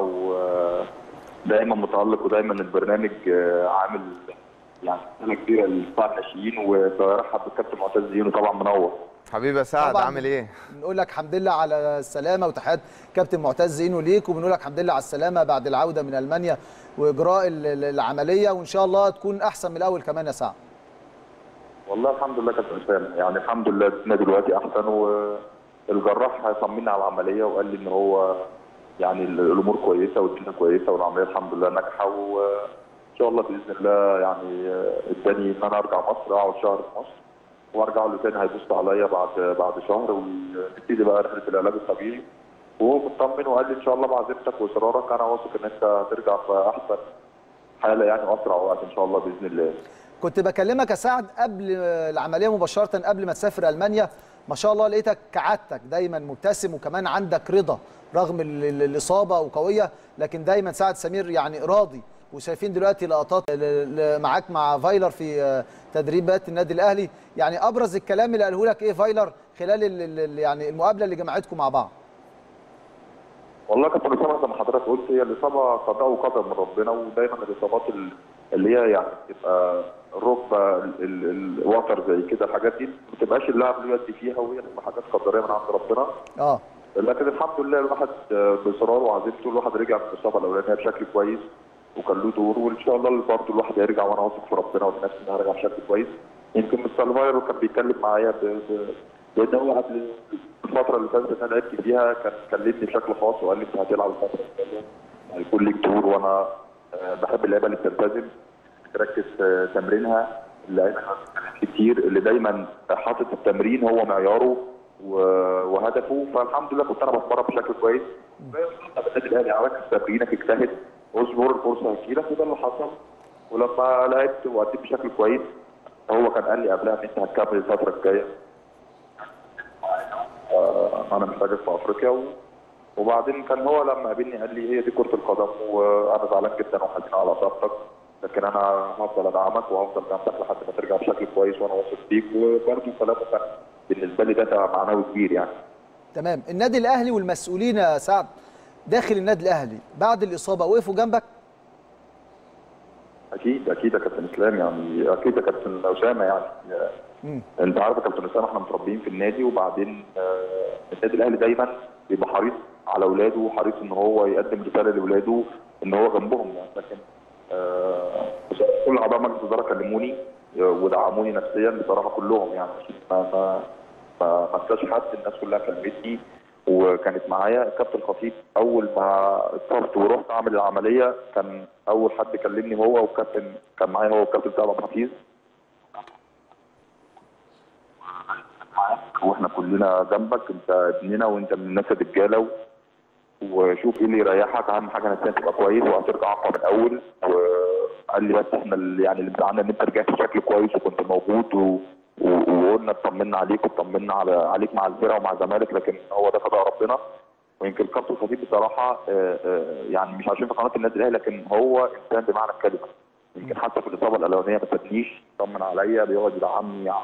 ودايما متالق ودايما البرنامج عامل يعني سنه كبيره لقطاع الناشئين، وبرحب بالكابتن معتز اينو طبعا منور. حبيبي يا سعد، عامل ايه؟ بنقول لك الحمد لله على السلامه، وتحيات كابتن معتز اينو ليك، وبنقول لك الحمد لله على السلامه بعد العوده من المانيا واجراء العمليه، وان شاء الله تكون احسن من الاول كمان يا سعد. والله الحمد لله كابتن اسامه، يعني الحمد لله الدنيا دلوقتي احسن، والجراح طمنا على العمليه وقال لي ان هو يعني الامور كويسه والدنيا كويسه والعمليه الحمد لله ناجحه، وان شاء الله باذن الله يعني اداني ان انا ارجع مصر، اقعد شهر في مصر وارجع له تاني، هيبص عليا بعد بعد شهر ونبتدي بقى رحله العلاج الطبيعي، وهو مطمن وقال لي ان شاء الله بعزيمتك واصرارك انا واثق ان انت هترجع في احسن حاله يعني واسرع وقت ان شاء الله باذن الله. كنت بكلمك يا سعد قبل العمليه مباشره قبل ما تسافر المانيا، ما شاء الله لقيتك كعادتك دايما مبتسم، وكمان عندك رضا رغم الاصابه وقويه، لكن دايما سعد سمير يعني راضي. وشايفين دلوقتي لقطات معاك مع فايلر في تدريبات النادي الاهلي، يعني ابرز الكلام اللي قاله لك ايه فايلر خلال ال يعني المقابله اللي جمعتكم مع بعض؟ والله كابتن اسامه زي ما حضرتك قلت، هي الاصابه قضاء وقدر من ربنا، ودايما الاصابات اللي هي يعني بتبقى الركبه الوتر زي كده، الحاجات دي ما بتبقاش اللاعب بيودي فيها، وهي بتبقى حاجات قدريه من عند ربنا. اه لكن الحمد لله الواحد باصراره وعزيمته الواحد رجع من الاصابه الاولانيه بشكل كويس، وكان له دور، وان شاء الله برضه الواحد هيرجع وانا واثق في ربنا ونفسي ان انا هرجع بشكل كويس. يمكن مستر فايلر كان بيتكلم معايا لان هو قبل الفتره اللي فاتت انا لعبت فيها كان كلمني بشكل خاص وقال لي انت هتلعب الفتره الجايه هيكون ليك دور، وانا بحب اللعيبه اللي بتلتزم تركز في تمرينها، اللعيبه كتير اللي دايما حاطط التمرين هو معياره وهدفه، فالحمد لله كنت انا بتمرن بشكل كويس. النادي الاهلي عملت تمرينك اجتهد اصبر الفرصه هتجيلك، وده اللي حصل. ولما لعبت واديت بشكل كويس هو كان قال لي قبلها ان انت هتكمل الفتره الجايه، آه انا محتاجك في افريقيا. وبعدين كان هو لما قابلني قال لي هي دي كره القدم، وانا زعلان جدا وحزين على اصابتك، لكن انا هفضل ادعمك وهفضل جنبك لحد ما ترجع بشكل كويس وانا واثق فيك. وبرده كلامه كان بالنسبه لي ده معنوي كبير يعني. تمام. النادي الاهلي والمسؤولين يا سعد داخل النادي الاهلي بعد الاصابه وقفوا جنبك؟ اكيد اكيد يا كابتن اسلام، يعني اكيد يا كابتن اسامه، يعني مم. انت عارف يا كابتن اسامه احنا متربيين في النادي، وبعدين آه النادي الاهلي دايما بيبقى حريص على اولاده وحريص ان هو يقدم رساله لاولاده ان هو جنبهم يعني. لكن آه كل اعضاء مجلس الاداره كلموني ودعموني نفسيا بصراحه كلهم يعني. ما ما ما انساش حد، الناس كلها كلمتني وكانت معايا. الكابتن الخطيب اول ما اتصبت ورحت اعمل العمليه كان اول حد كلمني هو، والكابتن كان معايا هو والكابتن سعد عبد الحفيظ، واحنا كلنا جنبك، انت ابننا وانت من الناس الرجاله، وشوف ايه اللي يريحك، اهم حاجه نفسيا تبقى كويس وهترجع اقوى من الاول. وقال لي بس احنا اللي يعني اللي بتاعنا ان انت رجعت بشكل كويس وكنت موجود و... وقلنا اطمنا عليك واطمنا على عليك مع الفرقه ومع الزمالك، لكن هو ده قضاء ربنا. ويمكن الكابتن الخطيب بصراحه يعني مش عشان في قناه النادي الاهلي، لكن هو انسان بمعنى الكلمه. يمكن حتى في الاصابه الاولانيه ما سابنيش، طمن عليا، بيقعد يدعمني. انا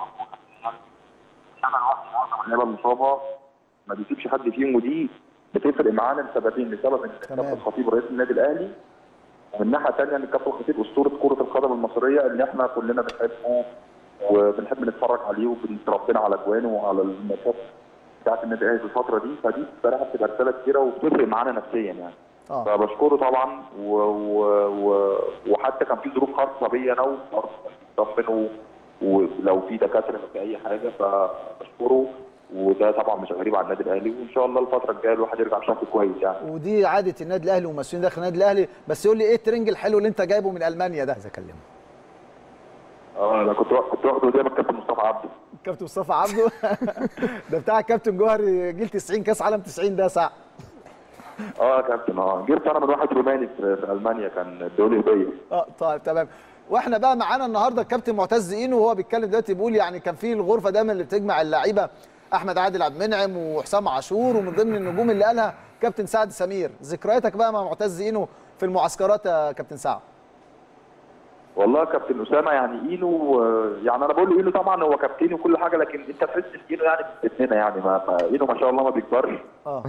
لوحدي معظم اللعيبه المصابه ما بيسيبش حد فيهم، ودي بتفرق معانا لسببين: لسبب ان الكابتن الخطيب رئيس النادي الاهلي، ومن ناحيه ثانيه ان الكابتن الخطيب اسطوره كره القدم المصريه اللي احنا كلنا بنحبه وبنحب نتفرج عليه وبنتربينا على اجوانه وعلى الماتشات بتاعت النادي الاهلي في الفتره دي. فدي بصراحه بتبقى رساله كبيره وبتفرق معانا نفسيا يعني. آه. فبشكره طبعا و... و... و... وحتى كان في ظروف خاصه بيا انا وطفن، ولو في دكاتره في اي حاجه فبشكره، وده طبعا مش غريب على النادي الاهلي، وان شاء الله الفتره الجايه الواحد يرجع بشكل كويس يعني. ودي عاده النادي الاهلي ومسؤولين داخل النادي الاهلي. بس يقول لي ايه الترنج الحلو اللي انت جايبه من المانيا ده؟ عايز اكلمه. اه انا كنت كنت واخده قدام الكابتن مصطفى عبده. الكابتن مصطفى عبده ده بتاع الكابتن جوهري جيل تسعين، كاس عالم تسعين ده ساعه. اه يا كابتن، اه جبت انا من واحد روماني في, في المانيا كان ادوني هديه. اه طيب تمام. واحنا بقى معانا النهارده الكابتن معتز اينو، وهو بيتكلم دلوقتي بيقول يعني كان في الغرفه دايما اللي بتجمع اللعيبه احمد عادل عبد المنعم وحسام عاشور، ومن ضمن النجوم اللي قالها كابتن سعد سمير. ذكرياتك بقى مع معتز اينو في المعسكرات يا كابتن سعد؟ والله يا كابتن اسامه يعني اينو، يعني انا بقول له اينو طبعا هو كابتني وكل حاجه، لكن انت تحس ان اينو يعني ابننا يعني. ما, ما اينو ما شاء الله ما بيكبرش. اه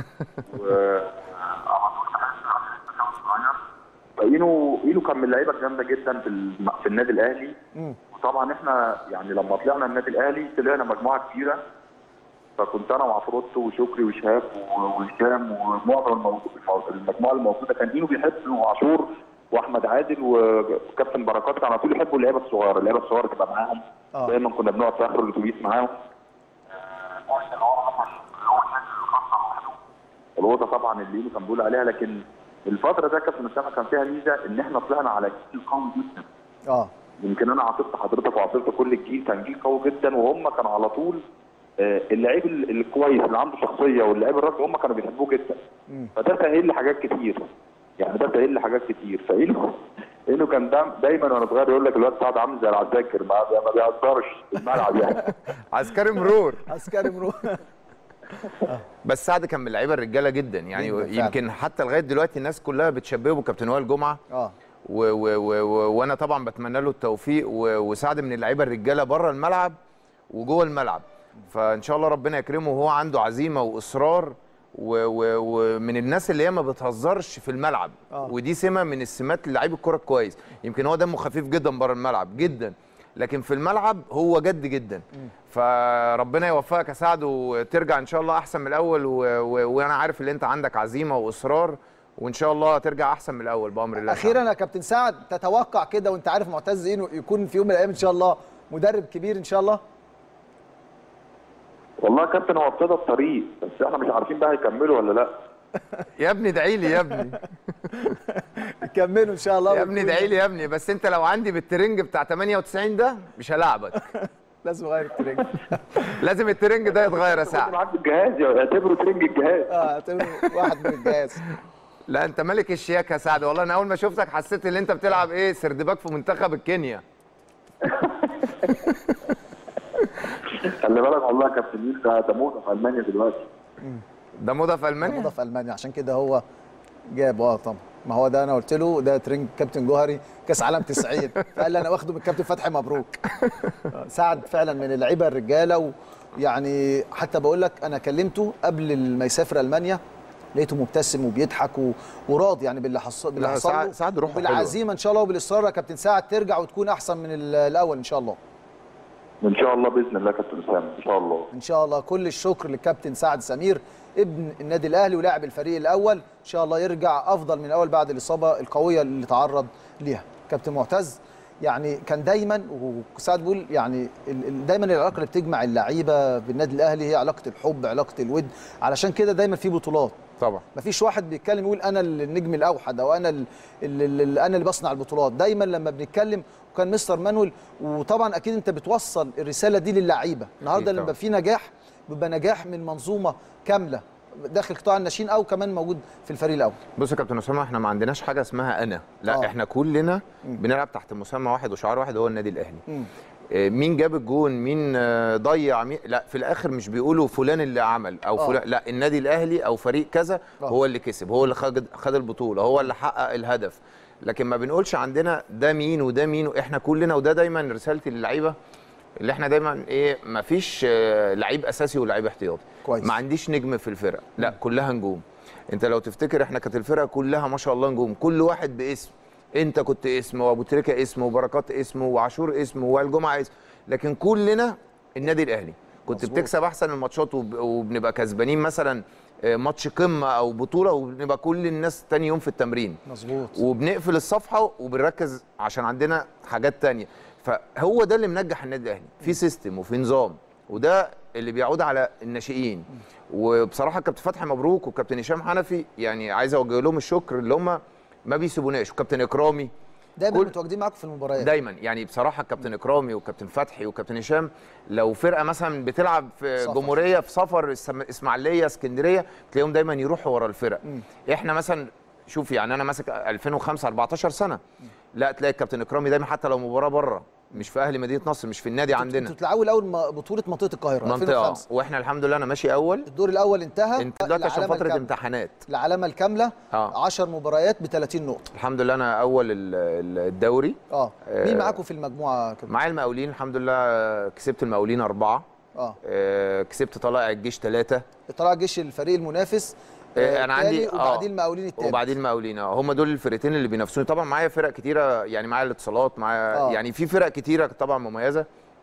اينو اينو كان من اللعيبه الجامده جدا في في النادي الاهلي. م. وطبعا احنا يعني لما طلعنا النادي الاهلي طلعنا مجموعه كبيره، فكنت انا وعفروتو وشكري وشهاب وهشام ومعظم المجموعه الموجوده كان اينو بيحب وعاشور واحمد عادل وكابتن بركات، كانوا على طول يحبوا اللعيبه الصغيره، اللعيبه الصغيره تبقى معاهم. آه. دايما كنا بنقعد في اخر الاتوبيس معاهم. الوضع طبعا اللي اينو كان بيقول عليها، لكن الفتره ده كابتن اسامه كان فيها ميزه ان احنا طلعنا على جيل قوي جدا. اه يمكن انا عاصرت حضرتك وعاصرت كل الجيل، كان جيل قوي جدا، وهم كانوا على طول اللعيب الكويس اللي عنده شخصيه واللعيب الراجل هم كانوا بيحبوه جدا. م. فده سهل لي حاجات كتير يعني، ده سهل لي حاجات كتير. فاينو اينو كان دايما وانا صغير يقول لك الواد سعد عامل زي العساكر، ما ما بيهزرش في الملعب يعني. عسكري مرور عسكري مرور. بس سعد كان من اللعيبه الرجاله جدا يعني، يمكن حتى لغايه دلوقتي الناس كلها بتشبهه بكابتن وائل جمعه. اه وانا طبعا بتمنى له التوفيق، وسعد من اللعيبه الرجاله بره الملعب وجوه الملعب، فان شاء الله ربنا يكرمه، وهو عنده عزيمه واصرار ومن الناس اللي هي ما بتهزرش في الملعب. أوه. ودي سمه من السمات لعيب الكوره الكويس. يمكن هو دمه خفيف جدا بره الملعب جدا، لكن في الملعب هو جد جدا. م. فربنا يوفقك يا سعد وترجع ان شاء الله احسن من الاول، وانا عارف ان انت عندك عزيمه واصرار، وان شاء الله ترجع احسن من الاول بامر الله. اخيرا يا كابتن سعد، تتوقع كده وانت عارف معتز اينو يكون في يوم من الايام ان شاء الله مدرب كبير ان شاء الله؟ والله يا كابتن هو ابتدى الطريق، بس احنا مش عارفين بقى هيكملوا ولا لا. يا ابني ادعي لي يا ابني. يكملوا ان شاء الله يا ابني ادعي لي يا ابني، بس انت لو عندي بالترنج بتاع ثمانية وتسعين ده مش هلاعبك. لازم اغير الترنج. لازم الترنج ده يتغير يا سعد. معاك الجهاز، اعتبره ترنج الجهاز. اه اعتبره واحد من الجهاز. لا انت ملك الشياكه يا سعد، والله انا اول ما شفتك حسيت ان انت بتلعب ايه سردباك في منتخب الكينيا. خلي بالك والله يا كابتن يوسف، ده موضه في المانيا دلوقتي. ده موضه في المانيا؟ ده موضه في المانيا، عشان كده هو جاب. اه طبعا، ما هو ده انا قلت له ده ترنج كابتن جوهري كاس عالم تسعين، فقال لي انا واخده من الكابتن فتحي مبروك. سعد فعلا من اللعيبه الرجاله، ويعني حتى بقول لك انا كلمته قبل ما يسافر المانيا، لقيته مبتسم وبيضحك وراضي يعني باللي حصل باللي حصل له. سعد روحه بالعزيمه ان شاء الله وبالاصرار يا كابتن سعد ترجع وتكون احسن من الاول ان شاء الله. ان شاء الله باذن الله كابتن اسامه ان شاء الله. ان شاء الله. كل الشكر للكابتن سعد سمير ابن النادي الاهلي ولاعب الفريق الاول، ان شاء الله يرجع افضل من الاول بعد الاصابه القويه اللي تعرض ليها. كابتن معتز، يعني كان دايما وسعد بيقول يعني دايما العلاقه اللي بتجمع اللعيبه بالنادي الاهلي هي علاقه الحب، علاقه الود، علشان كده دايما في بطولات. طبعا مفيش واحد بيتكلم يقول انا النجم الاوحد او انا اللي انا اللي بصنع البطولات. دايما لما بنتكلم، وكان مستر مانويل، وطبعا اكيد انت بتوصل الرساله دي للعيبه. النهارده لما في نجاح بيبقى نجاح من منظومه كامله داخل قطاع الناشئين او كمان موجود في الفريق الاول. بص يا كابتن اسامه، احنا ما عندناش حاجه اسمها انا، لا أوه. احنا كلنا مم. بنلعب تحت مسمى واحد وشعار واحد، هو النادي الاهلي. مم. مين جاب الجون، مين ضيع، مين، لا في الاخر مش بيقولوا فلان اللي عمل او فلان، لا النادي الاهلي او فريق كذا أوه. هو اللي كسب، هو اللي خد خد البطوله، هو اللي حقق الهدف. لكن ما بنقولش عندنا ده مين وده مين، احنا كلنا، وده دايما رسالتي للعيبه اللي احنا دايما ايه، ما فيش لعيب اساسي ولعيب احتياطي. كويس. ما عنديش نجم في الفرقه، لا كلها نجوم. انت لو تفتكر احنا كانت الفرقه كلها ما شاء الله نجوم، كل واحد باسم. انت كنت اسم، وابو تريكه اسم، وبركات اسم، وعاشور اسم، والجمعه اسم، لكن كلنا النادي الاهلي. كنت مصبوط. بتكسب احسن الماتشات وبنبقى كسبانين مثلا ماتش قمه او بطوله، وبنبقى كل الناس تاني يوم في التمرين. مظبوط. وبنقفل الصفحه وبنركز عشان عندنا حاجات تانية. فهو ده اللي منجح النادي الاهلي، في سيستم وفي نظام، وده اللي بيعود على الناشئين. وبصراحه كابتن فتحي مبروك وكابتن هشام حنفي، يعني عايز اوجه لهم الشكر اللي هم ما بيسيبوناش، وكابتن اكرامي دايما متواجدين معاكم في المباريات. دايما يعني بصراحه كابتن اكرامي وكابتن فتحي وكابتن هشام، لو فرقه مثلا بتلعب في صفر. جمهوريه في سفر اسماعيليه اسكندريه، تلاقيهم دايما يروحوا ورا الفرق. م. احنا مثلا شوف، يعني انا ماسك ألفين وخمسة أربعتاشر سنه، م. لا تلاقي الكابتن اكرامي دايما حتى لو مباراه بره، مش في اهلي مدينه نصر، مش في النادي عندنا. انتوا بتلعبوا الاول بطوله منطقه القاهره منطقه ألفين وخمسة، واحنا الحمد لله انا ماشي اول. الدور الاول انتهى، انت دلوقتي عشان فتره الكاملة. امتحانات العلامه الكامله آه. عشر مباريات ب ثلاثين نقطه. الحمد لله انا اول الدوري. اه مين معاكم في المجموعه كده؟ معايا المقاولين الحمد لله، كسبت المقاولين أربعة. اه, آه كسبت طلائع الجيش ثلاثة. طلائع الجيش الفريق المنافس آه انا عندي وبعدين المقاولين الثالث. وبعدين المقاولين اه هم دول الفرقتين اللي بينافسوني. طبعا معايا فرق كتيره، يعني معايا الاتصالات، معايا آه. يعني في فرق كتيره طبعا مميزه،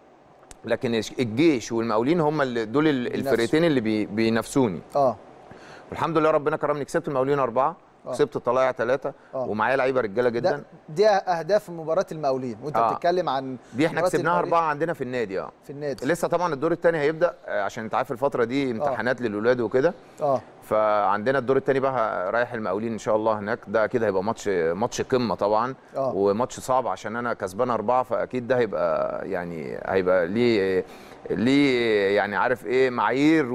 لكن الجيش والمقاولين هم اللي دول الفرقتين اللي بي بينافسوني. اه والحمد لله ربنا كرمني، كسبت المقاولين أربعة، كسبت الطلائع ثلاثة، ومعايا لعيبه رجاله جدا. دي اهداف مباراه المقاولين، وانت آه. بتتكلم عن دي احنا كسبناها أربعة عندنا في النادي. اه في النادي لسه طبعا الدور الثاني هيبدا، عشان انت عارف الفتره دي امتحانات آه. للاولاد وكده. اه فعندنا الدور الثاني بقى رايح المقاولين ان شاء الله هناك، ده اكيد هيبقى ماتش ماتش قمه طبعا. آه. وماتش صعب عشان انا كسبان أربعة، فاكيد ده هيبقى يعني هيبقى ليه ليه يعني عارف ايه معايير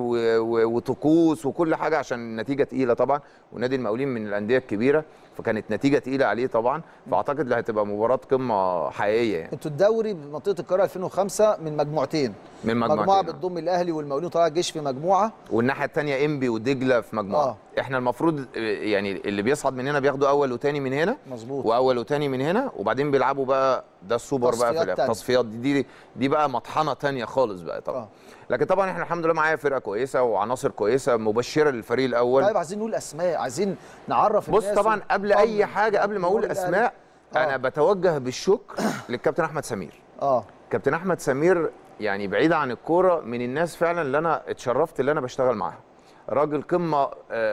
وطقوس وكل حاجه، عشان النتيجه تقيله طبعا، ونادي المقاولين من الانديه الكبيره، فكانت نتيجه تقيله عليه طبعا. فاعتقد اللي هتبقى مباراه قمه حقيقيه يعني. انتوا الدوري بمنطقه القاهره ألفين وخمسة من مجموعتين، من مجموعتين مجموعه بتضم الاهلي والمقاولين وطلائع الجيش في مجموعه، والناحيه الثانيه انبي ودجله في مجموعه. آه. احنا المفروض يعني اللي بيصعد من هنا بياخدوا اول وثاني من هنا. مظبوط. واول وثاني من هنا، وبعدين بيلعبوا بقى ده السوبر بقى في التصفيات دي, دي دي بقى مطحنه ثانيه خالص بقى طبعا. آه. لكن طبعا احنا الحمد لله معايا فرقه كويسه وعناصر كويسه مبشره للفريق الاول. طيب عايزين نقول اسماء، عايزين نعرف الناس. بص طبعا قبل اي حاجه، قبل ما اقول اسماء، آه. انا بتوجه بالشكر للكابتن احمد سمير. اه كابتن احمد سمير يعني بعيد عن الكوره، من الناس فعلا اللي انا اتشرفت اللي انا بشتغل معاها. راجل قمه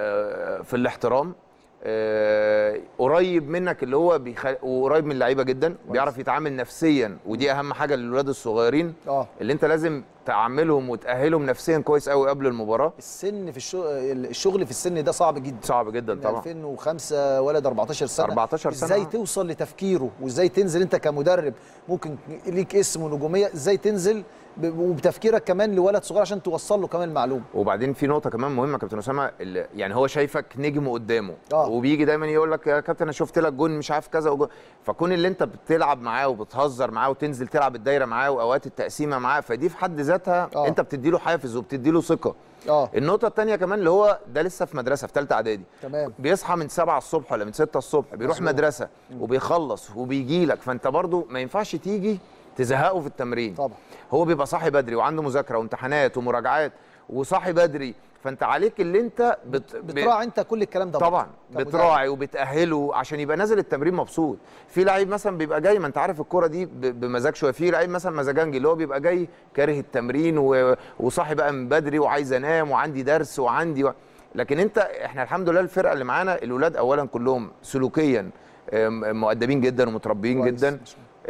في الاحترام، آه قريب منك، اللي هو بيخ... وقريب من اللعيبه جدا، بيعرف يتعامل نفسيا، ودي اهم حاجه للولاد الصغيرين. اه اللي انت لازم تعاملهم وتاهلهم نفسيا كويس قوي قبل المباراه. السن في الشغل الشغل في السن ده صعب جدا، صعب جدا طبعا. ألفين وخمسة ولد أربعتاشر سنه، أربعتاشر سنه، ازاي توصل لتفكيره، وازاي تنزل انت كمدرب ممكن ليك اسم ونجوميه، ازاي تنزل وبتفكيرك كمان لولد صغير عشان توصل له كمان المعلومه. وبعدين في نقطه كمان مهمه كابتن اسامه، يعني هو شايفك نجم قدامه. آه. وبيجي دايما يقول لك يا كابتن انا شفت لك جون مش عارف كذا وجون. فكون اللي انت بتلعب معاه وبتهزر معاه وتنزل تلعب الدايره معاه واوقات التقسيمه معاه، فدي في حد ذاتها آه. انت بتدي له حافز وبتدي له ثقه. اه النقطه الثانيه كمان اللي هو ده لسه في مدرسه في ثالثه اعدادي، تمام، بيصحى من سبعة الصبح ولا من ستة الصبح، بيروح مزبوط. مدرسه وبيخلص وبيجي لك، فانت برضو ما ينفعش تيجي تزهقه في التمرين. طبعا هو بيبقى صاحي بدري وعنده مذاكره وامتحانات ومراجعات، وصاحي بدري فانت عليك اللي انت بت... بتراعي انت كل الكلام ده طبعا بتراعي وبتاهله عشان يبقى نازل التمرين مبسوط. في لعيب مثلا بيبقى جاي، ما انت عارف الكوره دي ب... بمزاج شويه، في لعيب مثلا مزاجنجي اللي هو بيبقى جاي كاره التمرين و... وصاحي بقى من بدري وعايز انام وعندي درس وعندي و... لكن انت احنا الحمد لله الفرقه اللي معانا الاولاد اولا كلهم سلوكيا مؤدبين جدا ومتربيين جدا.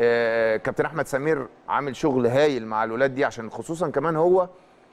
آه كابتن احمد سمير عامل شغل هايل مع الاولاد دي، عشان خصوصا كمان هو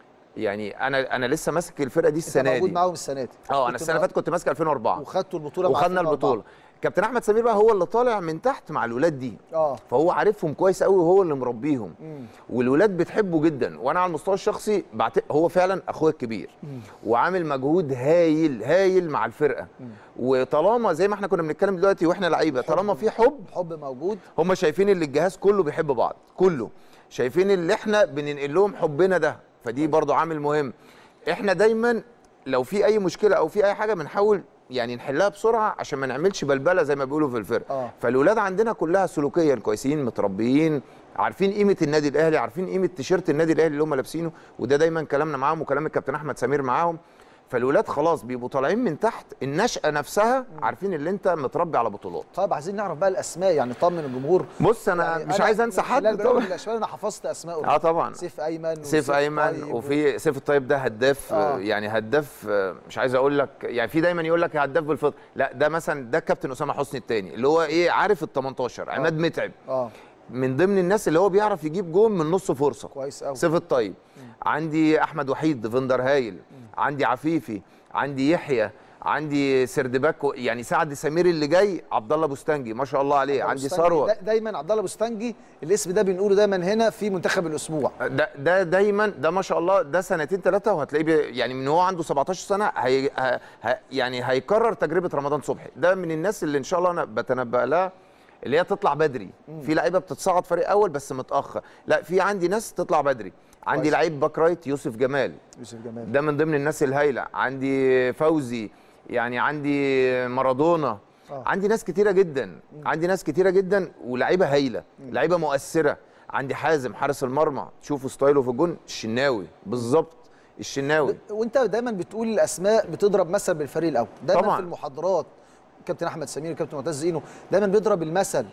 يعني انا انا لسه ماسك الفرقه دي السنه دي. انت موجود معاهم السنه دي؟ اه انا السنه اللي فاتت كنت ماسك ألفين وأربعة وخدتوا البطوله وخدنا البطوله. كابتن احمد سمير بقى هو اللي طالع من تحت مع الاولاد دي، اه فهو عارفهم كويس قوي وهو اللي مربيهم. مم. والولاد بتحبه جدا، وانا على المستوى الشخصي بعت... هو فعلا اخويا الكبير. مم. وعامل مجهود هايل هايل مع الفرقه. مم. وطالما زي ما احنا كنا بنتكلم دلوقتي واحنا لعيبه، طالما في حب حب موجود، هم شايفين ان الجهاز كله بيحب بعض، كله شايفين اللي احنا بننقل لهم حبنا ده، فدي برضو عامل مهم. احنا دايما لو في اي مشكله او في اي حاجه بنحاول يعني نحلها بسرعه عشان ما نعملش بلبله زي ما بيقولوا في الفرقه. آه. فالاولاد عندنا كلها سلوكيا كويسين متربيين، عارفين قيمه النادي الاهلي، عارفين قيمه تيشيرت النادي الاهلي اللي هم لابسينه، وده دايما كلامنا معاهم وكلام الكابتن احمد سمير معاهم. فالاولاد خلاص بيبقوا طالعين من تحت النشأة نفسها عارفين اللي انت متربي على بطولات. طيب عايزين نعرف بقى الاسماء، يعني طمن الجمهور. بص انا يعني مش أنا عايز انسى حد طبعا. الاشبال انا حفظت اسماء. اه طبعا سيف ايمن سيف ايمن طيب وفي سيف الطيب ده هداف. آه. يعني هداف مش عايز اقول لك، يعني في دايما يقول لك هداف بالفضل، لا ده مثلا ده كابتن اسامه حسني الثاني اللي هو ايه عارف ال تمنتاشر. آه. عماد متعب. اه من ضمن الناس اللي هو بيعرف يجيب جون من نص فرصه. كويس قوي. سيف الطيب. م. عندي احمد وحيد ديفندر هايل. م. عندي عفيفي، عندي يحيى، عندي سردباكو، يعني سعد سمير اللي جاي، عبد الله بوستنجي ما شاء الله عليه، عندي ثروت. دا دايما عبد الله بوستنجي الاسم ده بنقوله دايما هنا في منتخب الاسبوع. ده ده دايما ده ما شاء الله ده سنتين ثلاثه وهتلاقيه يعني من هو عنده سبعتاشر سنه هي ه يعني هيكرر تجربه رمضان صبحي. ده من الناس اللي ان شاء الله انا بتنبأ لها اللي هي تطلع بدري. مم. في لعيبه بتتصعد فريق اول بس متاخر، لا في عندي ناس تطلع بدري. عندي لعيب باك رايت يوسف جمال. يوسف جمال ده من ضمن الناس الهايله. عندي فوزي، يعني عندي مارادونا. آه. عندي ناس كتيره جدا. مم. عندي ناس كتيره جدا ولاعيبه هايله، لعيبه مؤثره. عندي حازم حارس المرمى، شوفوا ستايله في الجون، الشناوي بالظبط الشناوي. وانت دايما بتقول الاسماء بتضرب مثل بالفريق الاول، دايما طبعا. في المحاضرات كابتن احمد سمير وكابتن معتز اينو دايما بيضرب المثل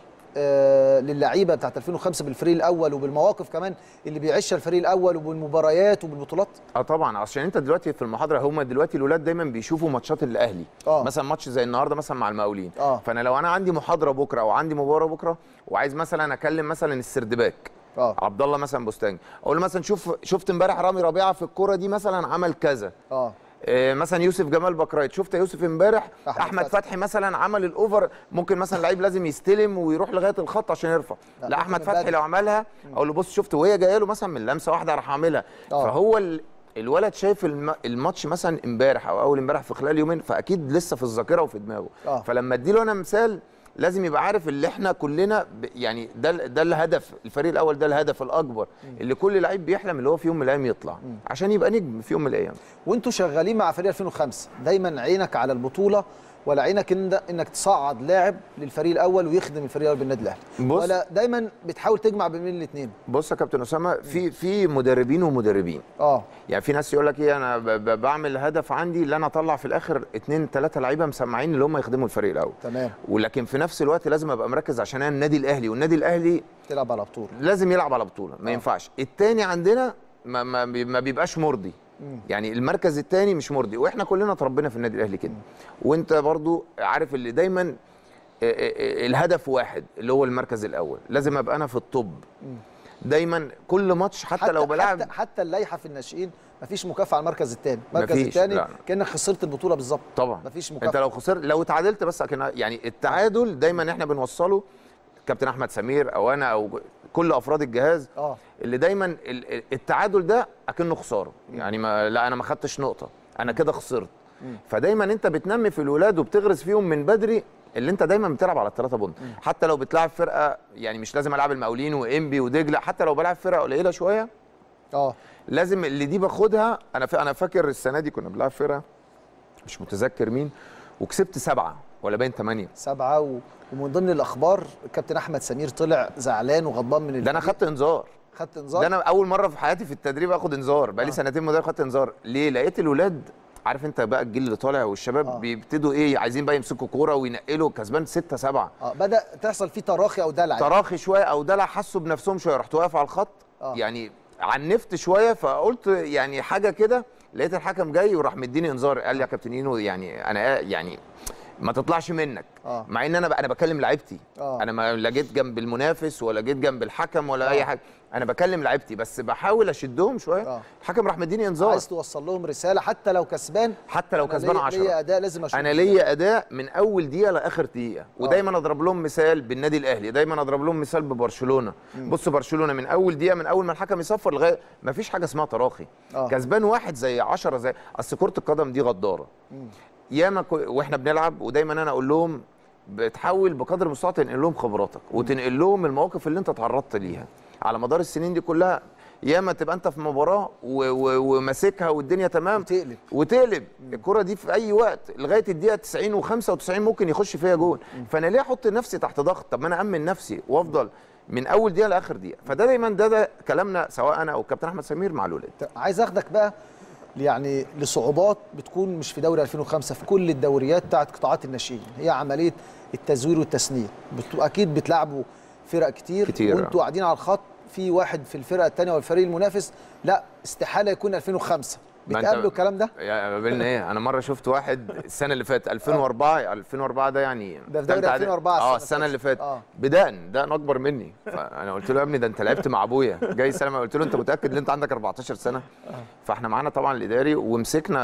آه للعيبه بتاعت ألفين وخمسة بالفريق الاول، وبالمواقف كمان اللي بيعيشها الفريق الاول، وبالمباريات وبالبطولات. اه طبعا، عشان انت دلوقتي في المحاضره هم دلوقتي الاولاد دايما بيشوفوا ماتشات الاهلي. آه. مثلا ماتش زي النهارده مثلا مع المقاولين. آه. فانا لو انا عندي محاضره بكره او عندي مباراه بكره وعايز مثلا اكلم مثلا السردباك اه عبد الله مثلا بوستانج، اقول له مثلا شوف شفت امبارح رامي ربيعه في الكوره دي مثلا عمل كذا. اه إيه مثلا يوسف جمال باكرايت، شفت يوسف امبارح احمد, أحمد فتحي. فتحي مثلا عمل الاوفر، ممكن مثلا لعيب لازم يستلم ويروح لغايه الخط عشان يرفع، لا, لا احمد فتحي بدل. لو عملها اقول له بص شفت وهي جايه له مثلا من لمسه واحده راح عاملها. فهو ال... الولد شايف الماتش مثلا امبارح او اول امبارح في خلال يومين، فاكيد لسه في الذاكره وفي دماغه. أوه. فلما ادي له انا مثال لازم يبقى عارف اللي احنا كلنا يعني ده ده الهدف، الفريق الاول ده الهدف الاكبر اللي كل لعيب بيحلم اللي هو في يوم من الايام يطلع م. عشان يبقى نجم في يوم من الايام. وانتوا شغالين مع فريق ألفين وخمسة دايما عينك على البطوله ولا عينك إن انك تصعد لاعب للفريق الاول ويخدم الفريق الاول بالنادي الاهلي، ولا دايما بتحاول تجمع بين الاثنين؟ بص يا كابتن اسامه، في في مدربين ومدربين. اه يعني في ناس يقول لك ايه انا بعمل هدف عندي اللي انا اطلع في الاخر اثنين ثلاثه لعيبه مسمعين اللي هم يخدموا الفريق الاول. تمام. ولكن في نفس الوقت لازم ابقى مركز عشان انا النادي الاهلي، والنادي الاهلي تلعب على بطوله، لازم يلعب على بطوله، ما آه. ينفعش الثاني عندنا ما, ما, ما بيبقاش مرضي. يعني المركز الثاني مش مرضي، واحنا كلنا اتربينا في النادي الاهلي كده. وانت برضو عارف اللي دايما الهدف واحد اللي هو المركز الاول، لازم ابقى انا في الطب دايما كل ماتش. حتى, حتى لو بلعب حتى, حتى اللائحه في الناشئين مفيش مكافاه على المركز الثاني، المركز الثاني كانك خسرت البطوله بالظبط. طبعا مفيش مكافاه. انت لو خسرت لو اتعادلت بس يعني التعادل دايما احنا بنوصله كابتن احمد سمير او انا او كل افراد الجهاز. اه اللي دايما التعادل ده اكنه خساره، يعني ما لا انا ما خدتش نقطه انا كده خسرت. مم. فدايما انت بتنمي في الولاد وبتغرس فيهم من بدري اللي انت دايما بتلعب على الثلاثه بونت. حتى لو بتلعب فرقه، يعني مش لازم العب المقاولين وانبي ودجله، حتى لو بلعب فرقه قليله شويه اه لازم اللي دي باخدها. انا انا فاكر السنه دي كنا بنلعب فرقه مش متذكر مين وكسبت سبعه ولا باين ثمانيه سبعه و... ومن ضمن الاخبار الكابتن احمد سمير طلع زعلان وغضبان من ده. انا خدت انذار خدت انذار؟ ده انا اول مره في حياتي في التدريب اخد انذار، بقى لي آه. سنتين مدرب خدت انذار. ليه؟ لقيت الولاد عارف انت بقى الجيل اللي طالع والشباب آه. بيبتدوا ايه عايزين بقى يمسكوا كوره وينقلوا كسبان ستة سبعة. اه بدا تحصل فيه تراخي او دلع تراخي شويه او دلع، حسوا بنفسهم شويه، رحت واقف على الخط آه. يعني عنفت شويه، فقلت يعني حاجه كده، لقيت الحكم جاي وراح مديني انذار، قال لي يا كابتن اينو يعني انا يعني ما تطلعش منك آه. مع ان انا بقى انا بكلم لعيبتي آه. انا ما لا جيت جنب المنافس ولا جيت جنب الحكم ولا آه. اي حاجه، انا بكلم لعيبتي بس بحاول اشدهم شويه آه. الحكم راح مديني انذار. عايز توصل لهم رساله حتى لو كسبان، حتى لو كسبان عشرة، ليا اداء لازم اشوف، انا ليا اداء من اول دقيقه لاخر دقيقه. ودايما اضرب لهم مثال بالنادي الاهلي، دايما اضرب لهم مثال ببرشلونه. بص برشلونه من اول دقيقه، من اول ما الحكم يصفر لغايه ما فيش حاجه اسمها تراخي آه. كسبان واحد زي عشرة، زي اصل كره القدم دي غداره ياما ك... واحنا بنلعب، ودايما انا اقول لهم بتحاول بقدر المستطاع تنقل لهم خبراتك وتنقل لهم المواقف اللي انت تعرضت ليها على مدار السنين دي كلها. ياما تبقى انت في مباراه وماسكها والدنيا تمام وتقلب وتقلب الكره دي في اي وقت لغايه الدقيقه تسعين وخمسة وتسعين ممكن يخش فيها جول. فانا ليه احط نفسي تحت ضغط؟ طب ما انا امن نفسي وافضل من اول دقيقه لاخر دقيقه. فده دايما ده, ده كلامنا سواء انا او الكابتن احمد سمير مع الولاد. عايز اخدك بقى يعني لصعوبات بتكون مش في دوري ألفين وخمسة، في كل الدوريات بتاعت قطاعات الناشئين، هي عمليه التزوير والتسنيد. اكيد بتلعبوا فرق كتير, كتير وانتوا قاعدين على الخط، في واحد في الفرقه الثانيه والفريق المنافس لا استحاله يكون ألفين وخمسة. بتقابلوا الكلام ده؟ يا قابلنا ايه؟ انا مره شفت واحد السنه اللي فاتت ألفين وأربعة ألفين وأربعة ده يعني ده في دوري ألفين وأربعة اه السنه اللي فاتت آه. بدقن دقن اكبر مني. فانا قلت له يا ابني ده انت لعبت مع ابويا جاي سلام. قلت له انت متاكد ان انت عندك أربعتاشر سنه؟ فاحنا معانا طبعا الاداري ومسكنا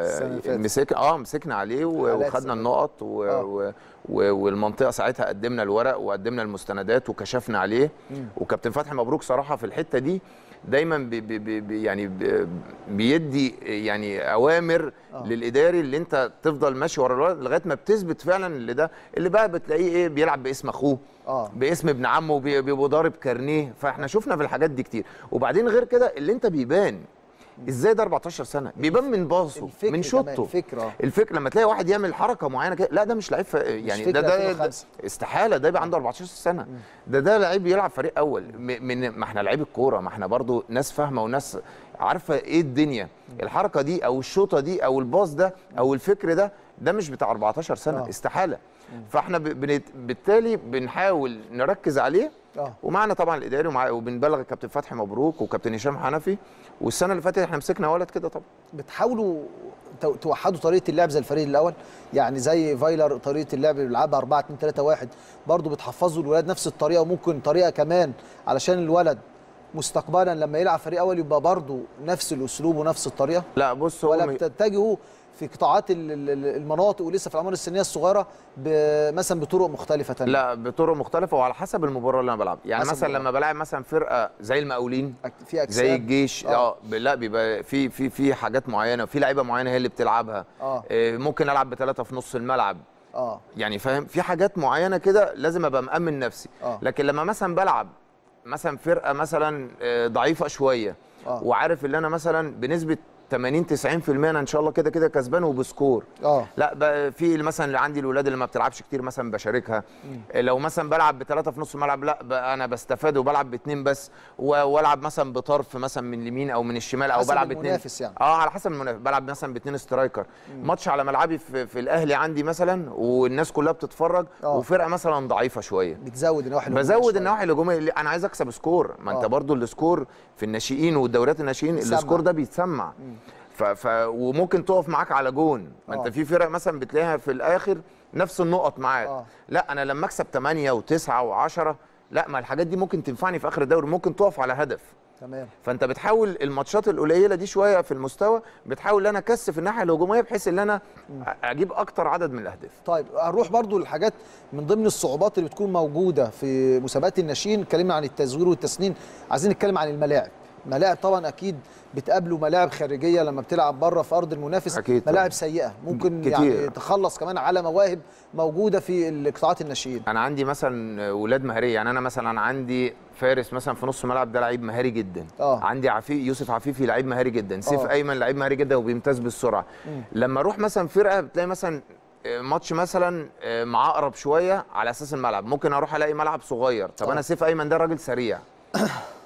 مسك اه مسكنا عليه وخدنا النقط و... و... والمنطقه ساعتها قدمنا الورق وقدمنا المستندات وكشفنا عليه. وكابتن فتحي مبروك صراحه في الحته دي دايما بي بي بي يعني بي بيدي يعني اوامر آه. للاداري اللي انت تفضل ماشي ورا الولد لغايه ما بتثبت فعلا اللي ده اللي بقى بتلاقيه ايه بيلعب باسم اخوه آه. باسم ابن عمه بيبقى ضارب كارنيه. فاحنا شفنا في الحاجات دي كتير. وبعدين غير كده اللي انت بيبان ازاي ده أربعتاشر سنه بيبان من باصه من شوطه. الفكره الفكره لما تلاقي واحد يعمل حركه معينه كده لا ده مش لعيب يعني ده ده, ده استحاله ده يبقى عنده أربعتاشر سنه. م. ده ده لعيب بيلعب فريق اول من ما احنا لعيب الكوره، ما احنا برضو ناس فاهمه وناس عارفه ايه الدنيا. الحركه دي او الشوطه دي او الباص ده او الفكر ده ده مش بتاع أربعتاشر سنه أوه. استحاله. فاحنا بالتالي بنحاول نركز عليه أوه. ومعنا طبعا الاداري ومع وبنبلغ الكابتن فتحي مبروك وكابتن هشام حنفي. والسنه اللي فاتت احنا مسكنا ولد كده طبعا. بتحاولوا توحدوا طريقه اللعب زي الفريق الاول، يعني زي فايلر طريقه اللعب اللي بيلعبها أربعة اتنين تلاتة واحد برضه بتحفظوا الولاد نفس الطريقه وممكن طريقه كمان علشان الولد مستقبلا لما يلعب فريق اول يبقى برضه نفس الاسلوب ونفس الطريقه؟ لا بص ولا بتتجهوا في قطاعات المناطق ولسه في الاعمار السنيه الصغيره مثلا بطرق مختلفه تانية؟ لا بطرق مختلفه وعلى حسب المباراه اللي انا بلعبها. يعني مثلا لما بلعب مثلا فرقه زي المقاولين في أكساب. زي الجيش اه, آه لا بيبقى في في في حاجات معينه في لعيبه معينه هي اللي بتلعبها. آه. آه ممكن العب بثلاثه في نص الملعب. اه يعني فاهم في حاجات معينه كده لازم ابقى مأمن نفسي. آه. لكن لما مثلا بلعب مثلا فرقه مثلا ضعيفه شويه آه. وعارف ان انا مثلا بنسبه ثمانين تسعين في المية انا ان شاء الله كده كده كسبان وبسكور. اه لا بقى في مثلا اللي عندي الولاد اللي ما بتلعبش كتير مثلا بشاركها. مم. لو مثلا بلعب بثلاثه في نص الملعب لا بقى انا بستفاد وبلعب باثنين بس والعب مثلا بطرف مثلا من اليمين او من الشمال او بلعب باثنين يعني. اه على حسب المنافس بلعب مثلا باثنين سترايكر. مم. ماتش على ملعبي في, في الاهلي عندي مثلا والناس كلها بتتفرج أوه. وفرقه مثلا ضعيفه شويه بتزود النواحي الهجوميه بزود النواحي الهجوميه انا عايز اكسب سكور. ما انت برضو السكور في الناشئين والدوريات الناشئين السكور ده بيتسمع. مم. ف... ف... وممكن تقف معاك على جون. ما انت في فرق مثلا بتلاقيها في الاخر نفس النقط معاك. أوه. لا انا لما اكسب ثمانية وتسعة وعشرة لا ما الحاجات دي ممكن تنفعني في اخر الدوري ممكن تقف على هدف. تمام. فانت بتحاول الماتشات القليله دي شويه في المستوى بتحاول ان انا اكثف الناحيه الهجوميه بحيث ان انا اجيب اكتر عدد من الاهداف. طيب هنروح برضو للحاجات من ضمن الصعوبات اللي بتكون موجوده في مسابقات الناشئين. اتكلمنا عن التزوير والتسنين، عايزين نتكلم عن الملاعب. ملاعب طبعا اكيد بتقابلوا ملاعب خارجيه لما بتلعب بره في ارض المنافس. أكيد ملاعب سيئه ممكن كتير. يعني تخلص كمان على مواهب موجوده في القطاعات الناشئين. انا عندي مثلا ولاد مهاريه، يعني انا مثلا عندي فارس مثلا في نص الملعب ده لعيب مهاري جدا. أوه. عندي عفيف يوسف عفيفي لعيب مهاري جدا. سيف أوه. ايمن لعيب مهاري جدا وبيمتاز بالسرعه. مم. لما اروح مثلا فرقه بتلاقي مثلا ماتش مثلا معقرب شويه على اساس الملعب ممكن اروح الاقي ملعب صغير. طب أوه. انا سيف ايمن ده راجل سريع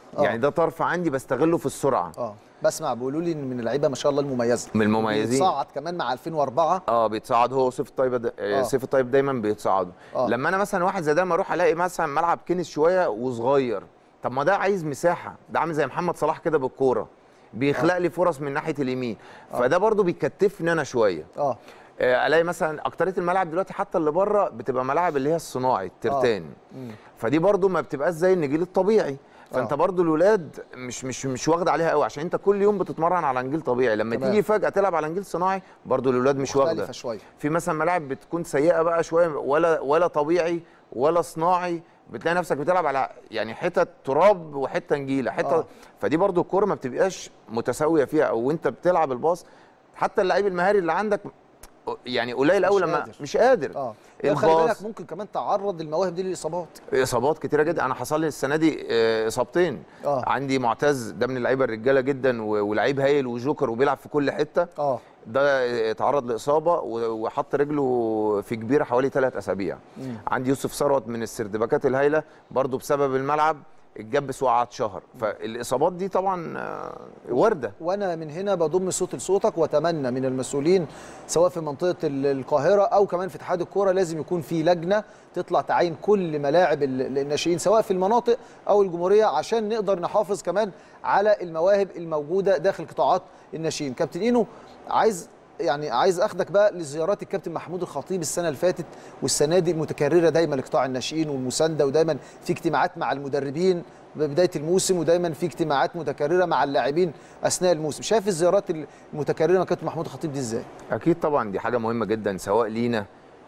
آه. يعني ده طرف عندي بستغله في السرعه. اه بسمع بيقولوا لي من اللعيبه ما شاء الله المميزه، من المميزين، بيتصعد كمان مع ألفين وأربعة. اه بيتصعد هو وسيف الطيب دا... آه. سيف الطيب دايما بيتصعدوا. آه. لما انا مثلا واحد زي ده ما اروح الاقي مثلا ملعب كنس شويه وصغير، طب ما ده عايز مساحه، ده عامل زي محمد صلاح كده بالكوره بيخلق آه. لي فرص من ناحيه اليمين. آه. فده برضو بيكتفني انا شويه. اه الاقي مثلا اكتريه الملاعب دلوقتي حتى اللي بره بتبقى ملاعب اللي هي الصناعي الترتان. آه. فدي برضو ما بتبقاش زي النجيل الطبيعي. فانت آه. برضو الولاد مش مش مش واخد عليها قوي، عشان انت كل يوم بتتمرن على نجيل طبيعي، لما تمام. تيجي فجاه تلعب على نجيل صناعي برضو الولاد مش واخده شويه. في مثلا ملاعب بتكون سيئه بقى شويه، ولا ولا طبيعي ولا صناعي، بتلاقي نفسك بتلعب على يعني حته تراب وحته نجيله حته آه. فدي برضو الكوره ما بتبقاش متساويه فيها، او انت بتلعب الباص حتى اللعيب المهاري اللي عندك يعني قليل قوي لما قادر. مش قادر. اه خلي بالك ممكن كمان تعرض المواهب دي للاصابات، اصابات كتيره جدا. انا حصل لي السنه دي اصابتين. آه. عندي معتز ده من اللعيبه الرجاله جدا ولعيب هايل وجوكر وبيلعب في كل حته. اه ده اتعرض لاصابه وحط رجله في كبيره حوالي ثلاث اسابيع. مم. عندي يوسف ثروت من السردباكات الهايله برضو بسبب الملعب اتجبس وقعد شهر. فالاصابات دي طبعا وارده. وانا من هنا بضم صوت لصوتك واتمنى من المسؤولين سواء في منطقه القاهره او كمان في اتحاد الكوره لازم يكون في لجنه تطلع تعين كل ملاعب الناشئين سواء في المناطق او الجمهوريه، عشان نقدر نحافظ كمان على المواهب الموجوده داخل قطاعات الناشئين. كابتن اينو، عايز يعني عايز اخدك بقى لزيارات الكابتن محمود الخطيب السنه اللي فاتت والسنه دي المتكرره دايما لقطاع الناشئين والمسانده، ودايما في اجتماعات مع المدربين ببدايه الموسم، ودايما في اجتماعات متكرره مع اللاعبين اثناء الموسم. شايف الزيارات المتكرره مع كابتن محمود الخطيب دي ازاي؟ اكيد طبعا دي حاجه مهمه جدا سواء لينا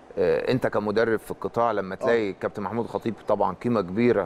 انت كمدرب في القطاع، لما تلاقي أوه. كابتن محمود الخطيب طبعا قيمه كبيره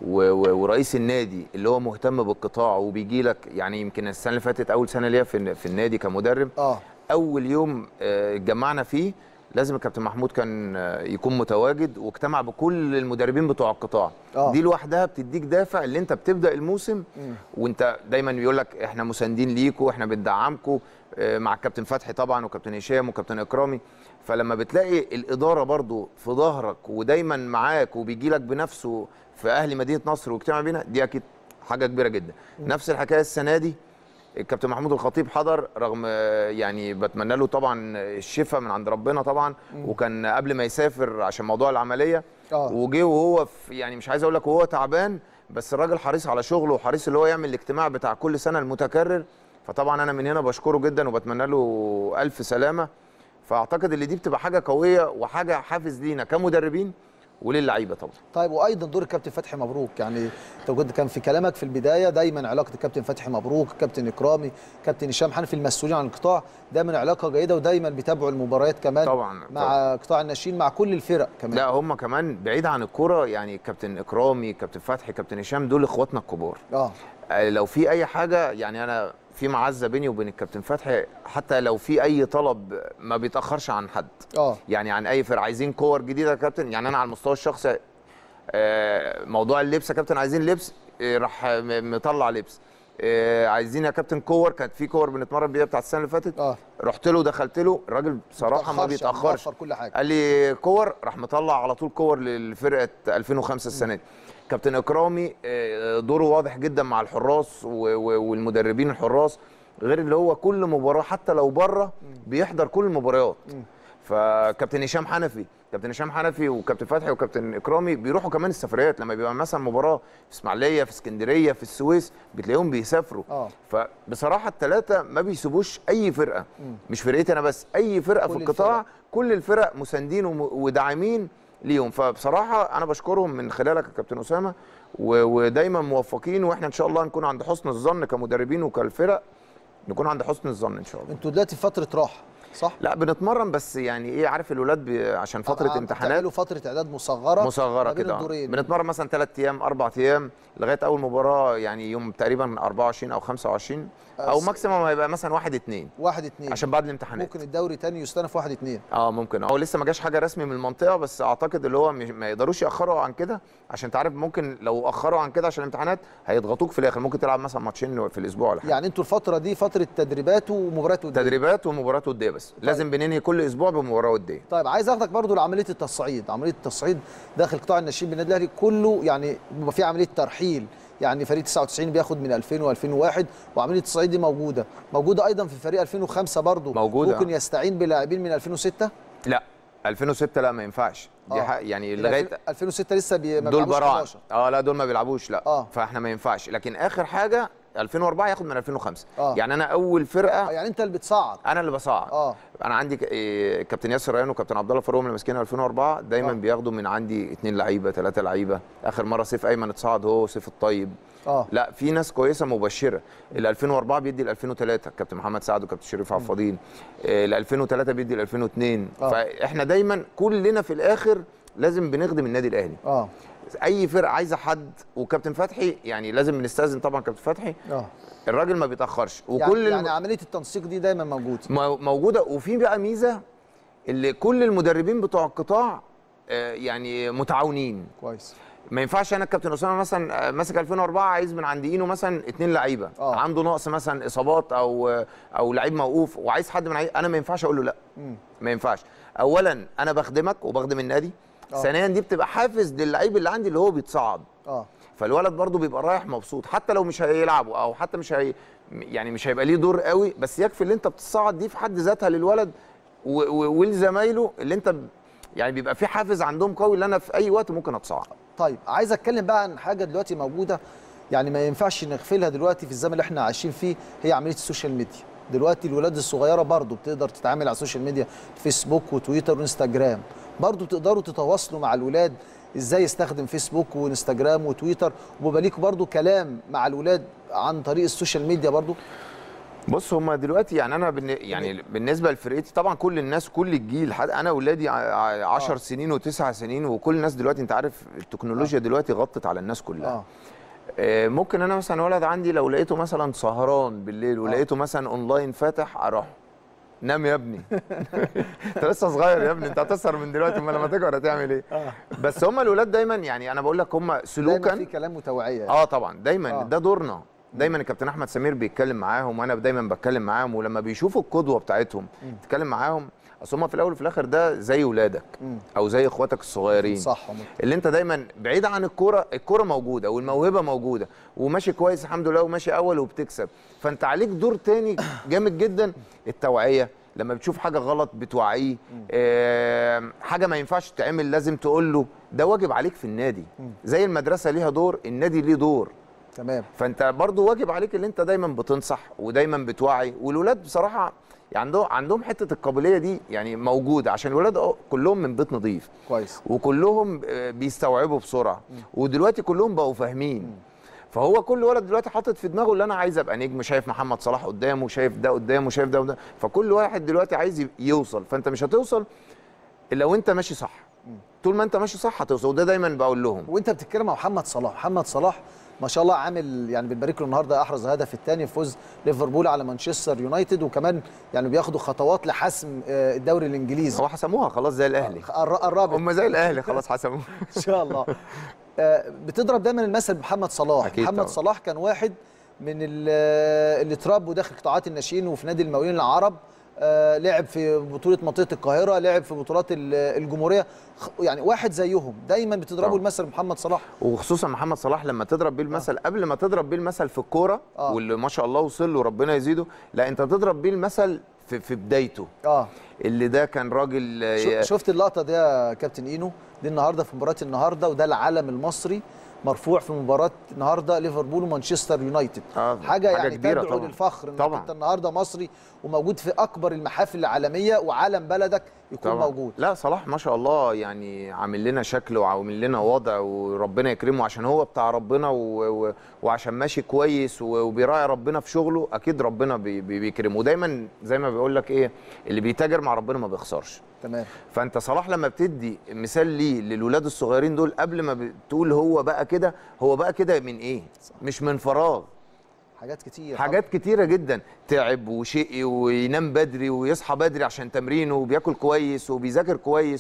ورئيس النادي اللي هو مهتم بالقطاع وبيجي لك. يعني يمكن السنه اللي فاتت اول سنه ليا في في النادي كمدرب، اه اول يوم اتجمعنا فيه لازم الكابتن محمود كان يكون متواجد واجتمع بكل المدربين بتوع القطاع. أوه. دي لوحدها بتديك دافع اللي انت بتبدا الموسم مم. وانت دايما بيقول لك احنا مساندين ليكوا، احنا بندعمكوا، مع الكابتن فتحي طبعا وكابتن هشام وكابتن اكرامي. فلما بتلاقي الاداره برضو في ظهرك ودايما معاك وبيجي لك بنفسه في اهل مدينه نصر واجتمع بينا، دي اكيد حاجه كبيره جدا. مم. نفس الحكايه السنه دي الكابتن محمود الخطيب حضر، رغم يعني بتمنى له طبعا الشفاء من عند ربنا طبعا. مم. وكان قبل ما يسافر عشان موضوع العمليه اه وجه وهو في يعني مش عايز اقول لك وهو تعبان، بس الراجل حريص على شغله وحريص اللي هو يعمل الاجتماع بتاع كل سنه المتكرر. فطبعا انا من هنا بشكره جدا وبتمنى له الف سلامه. فاعتقد اللي دي بتبقى حاجه قويه وحاجه حافز لينا كمدربين وللعيبه طبعا. طيب وايضا دور الكابتن فتحي مبروك، يعني انت كان في كلامك في البدايه دايما علاقه الكابتن فتحي مبروك، كابتن اكرامي، كابتن هشام حنفي المسؤولين عن القطاع دايما علاقه جيده ودايما بيتابعوا المباريات كمان طبعا مع طبعا. قطاع الناشئين مع كل الفرق كمان. لا هم كمان بعيد عن الكوره، يعني كابتن اكرامي، كابتن فتحي، كابتن هشام دول اخواتنا الكبار. اه لو في اي حاجه يعني انا في معزه بيني وبين الكابتن فتحي، حتى لو في اي طلب ما بيتاخرش عن حد. اه يعني عن اي فرقه عايزين كور جديده يا كابتن، يعني انا على المستوى الشخصي موضوع اللبس يا كابتن عايزين لبس، راح مطلع لبس. عايزين يا كابتن كور، كانت في كور بنتمرن بيها بتاعت السنه اللي فاتت. اه رحت له دخلت له، الراجل بصراحه ما بيتاخرش، كل حاجه. قال لي كور، راح مطلع على طول كور لفرقه ألفين وخمسة السنه دي. كابتن اكرامي دوره واضح جدا مع الحراس والمدربين الحراس، غير اللي هو كل مباراه حتى لو بره بيحضر كل المباريات. فكابتن هشام حنفي كابتن هشام حنفي وكابتن فتحي وكابتن اكرامي بيروحوا كمان السفريات، لما بيبقى مثلا مباراه في اسماعيليه، في اسكندريه، في السويس، بتلاقيهم بيسافروا. اه فبصراحه الثلاثه ما بيسيبوش اي فرقه. مم. مش فرقتي انا بس، اي فرقه في القطاع الفرق. كل الفرق مساندين وداعمين ليهم. فبصراحه انا بشكرهم من خلالك يا كابتن اسامه، ودايما موفقين، واحنا ان شاء الله نكون عند حسن الظن كمدربين وكالفرق، نكون عند حسن الظن ان شاء الله. انتوا دلوقتي في فتره راحه صح؟ لا بنتمرن بس يعني ايه، عارف الولاد بي... عشان فتره آه امتحانات بتعملوا فتره اعداد مصغره مصغره كده. بنتمرن مثلا ثلاث ايام اربع ايام لغايه اول مباراه، يعني يوم تقريبا أربعة وعشرين او خمسة وعشرين او ماكسيموم هيبقى مثلا واحد اتنين واحد اتنين عشان بعد الامتحانات. ممكن الدوري تاني يستنف واحد اتنين. اه ممكن. هو لسه ما جاش حاجه رسمي من المنطقه، بس اعتقد اللي هو ما يقدروش ياخروا عن كده، عشان انت عارف ممكن لو اخروا عن كده عشان الامتحانات هيضغطوك في الاخر، ممكن تلعب مثلا ماتشين في الاسبوع ولا حاجه. يعني انتوا الفتره دي فتره تدريبات ومباريات وديه. تدريبات ومباريات وديه بس. طيب. لازم بننهي كل اسبوع بمباراه وديه. طيب عايز اخدك برضو لعمليه التصعيد، عمليه التصعيد داخل قطاع الناشئين بالنادي الاهلي كله، يعني بيبقى في عمليه ترحيل يعني فريق تسعة وتسعين بياخد من ألفين وألفين وواحد، وعمليه التصعيد دي موجوده موجوده ايضا في فريق ألفين وخمسة برضه موجوده. ممكن يستعين بلاعبين من ألفين وستة؟ لا ألفين وستة لا ما ينفعش دي آه. يعني لغايه ألفين وستة لسه بي... ما دول بيلعبوش براعم. حداشر. اه لا دول ما بيلعبوش لا آه. فاحنا ما ينفعش، لكن اخر حاجه ألفين وأربعة ياخد من ألفين وخمسة. آه. يعني انا اول فرقه آه يعني انت اللي بتصعد. انا اللي بصعد. اه انا عندي ك- إيه، كابتن ياسر ريان وكابتن عبد الله فاروق اللي ماسكين ألفين وأربعة دايما آه. بياخدوا من عندي اثنين لعيبه ثلاثه لعيبه. اخر مره سيف ايمن اتصعد هو وسيف الطيب. اه لا في ناس كويسه مبشره. ال ألفين وأربعة بيدي ال ألفين وثلاثة كابتن محمد سعد وكابتن شريف عفاضين. ال ألفين وثلاثة بيدي ال ألفين واثنين. آه. فاحنا دايما كلنا في الاخر لازم بنخدم النادي الاهلي. اه اي فرقه عايزه حد، وكابتن فتحي يعني لازم بنستاذن طبعا كابتن فتحي. اه الراجل ما بيتاخرش يعني, وكل يعني الم... عمليه التنسيق دي دايما موجوده مو- موجوده. وفي بقى ميزه اللي كل المدربين بتوع القطاع آه، يعني متعاونين. كويس. ما ينفعش انا الكابتن اسامه مثلا آه، ماسك ألفين وأربعة عايز من عند اينو مثلا اثنين لعيبه آه. عنده نقص مثلا اصابات او آه، او لعيب موقوف وعايز حد من عي... انا ما ينفعش اقول له لا. مم. ما ينفعش. اولا انا بخدمك وبخدم النادي. آه. ثانيا دي بتبقى حافز للعيب اللي عندي اللي هو بيتصعد. اه فالولد برضه بيبقى رايح مبسوط حتى لو مش هيلعبوا او حتى مش هي يعني مش هيبقى ليه دور قوي، بس يكفي اللي انت بتصعد دي في حد ذاتها للولد و- و- ولزمايله اللي انت ب- يعني بيبقى في حافز عندهم قوي اللي انا في اي وقت ممكن اتصعد. طيب عايز اتكلم بقى عن حاجه دلوقتي موجوده، يعني ما ينفعش نغفلها دلوقتي في الزمن اللي احنا عايشين فيه، هي عمليه السوشيال ميديا. دلوقتي الولاد الصغيره برضو بتقدر تتعامل على السوشيال ميديا، فيسبوك وتويتر وانستجرام، برضو تقدروا تتواصلوا مع الولاد ازاي يستخدم فيسبوك وانستجرام وتويتر، وبيبقى ليكوا برضو كلام مع الولاد عن طريق السوشيال ميديا برضو. بص هما دلوقتي يعني انا بالن... يعني بالنسبه لفرقتي طبعا كل الناس كل الجيل حد انا اولادي عشر آه. سنين وتسع سنين وكل الناس دلوقتي انت عارف التكنولوجيا آه. دلوقتي غطت على الناس كلها. آه. آه ممكن انا مثلا ولد عندي لو لقيته مثلا سهران بالليل ولقيته آه. مثلا اونلاين فاتح اروح نام يا ابني. انت لسه صغير يا ابني انت هتسهر من دلوقتي امال لما تكبر هتعمل ايه؟ آه. بس هم الولاد دايما يعني انا بقول لك هم سلوكا دايما في كلام وتوعيه يعني. اه طبعا دايما آه. ده دورنا. دايما الكابتن احمد سمير بيتكلم معاهم وانا دايما بتكلم معاهم، ولما بيشوفوا القدوه بتاعتهم تتكلم معاهم. اصل هم في الاول وفي الاخر ده زي ولادك او زي اخواتك الصغيرين. صح. اللي انت دايما بعيد عن الكوره، الكوره موجوده والموهبه موجوده وماشي كويس الحمد لله وماشي اول وبتكسب، فانت عليك دور تاني جامد جدا التوعيه. لما بتشوف حاجه غلط بتوعيه، آه حاجه ما ينفعش تتعمل لازم تقول له، ده واجب عليك في النادي. زي المدرسه ليها دور النادي ليه دور. تمام. فانت برضو واجب عليك اللي انت دايما بتنصح ودايما بتوعي. والولاد بصراحه عندهم عندهم حته القابليه دي يعني موجوده، عشان الولاد كلهم من بيت نظيف كويس وكلهم بيستوعبوا بسرعه م. ودلوقتي كلهم بقوا فاهمين م. فهو كل ولد دلوقتي حاطط في دماغه اللي انا عايز ابقى نجم، شايف محمد صلاح قدامه، شايف ده قدامه، شايف ده قدامه، فكل واحد دلوقتي عايز يوصل. فانت مش هتوصل الا لو انت ماشي صح. طول ما انت ماشي صح هتوصل، وده دايما بقول لهم. وانت بتتكلم عن محمد صلاح، محمد صلاح ما شاء الله عامل يعني بنبارك له النهارده احرز هدف الثاني في فوز ليفربول على مانشستر يونايتد، وكمان يعني بياخدوا خطوات لحسم الدوري الانجليزي. هو حسموها خلاص زي الاهلي. الرابع هم زي الاهلي خلاص حسموها ان شاء الله. بتضرب دايما المثل بمحمد صلاح. محمد طبعا. صلاح كان واحد من اللي اتربوا داخل قطاعات الناشئين وفي نادي المقاولين العرب. آه لعب في بطوله منطقه القاهره، لعب في بطولات الجمهوريه، يعني واحد زيهم دايما بتضربوا المثل محمد صلاح. وخصوصا محمد صلاح لما تضرب بيه المثل آه. قبل ما تضرب بيه المثل في الكوره آه. واللي ما شاء الله وصل له ربنا يزيده، لا انت تضرب بيه المثل في, في بدايته. اه اللي ده كان راجل. شفت اللقطه دي يا كابتن اينو؟ دي النهارده في مباراه النهارده، وده العلم المصري مرفوع في مباراه النهارده ليفربول ومانشستر يونايتد. آه. حاجه يعني حاجة كبيرة تدعو طبعا. للفخر انك طبعا. انت النهارده مصري وموجود في اكبر المحافل العالميه وعلم بلدك يكون طبعا. موجود. لا صلاح ما شاء الله يعني عامل لنا شكل وعامل لنا وضع وربنا يكرمه عشان هو بتاع ربنا و... و... وعشان ماشي كويس وبيراعي ربنا في شغله، اكيد ربنا بي... بيكرمه. ودايما زي ما بيقول لك ايه، اللي بيتاجر مع ربنا ما بيخسرش. تمام. فانت صلاح لما بتدي مثال ليه للولاد الصغيرين دول قبل ما بتقول هو بقى كده، هو بقى كده من ايه؟ صح. مش من فراغ. حاجات كتير حاجات طبعا. كتيره جدا، تعب وشقي وينام بدري ويصحى بدري عشان تمرينه وبياكل كويس وبيذاكر كويس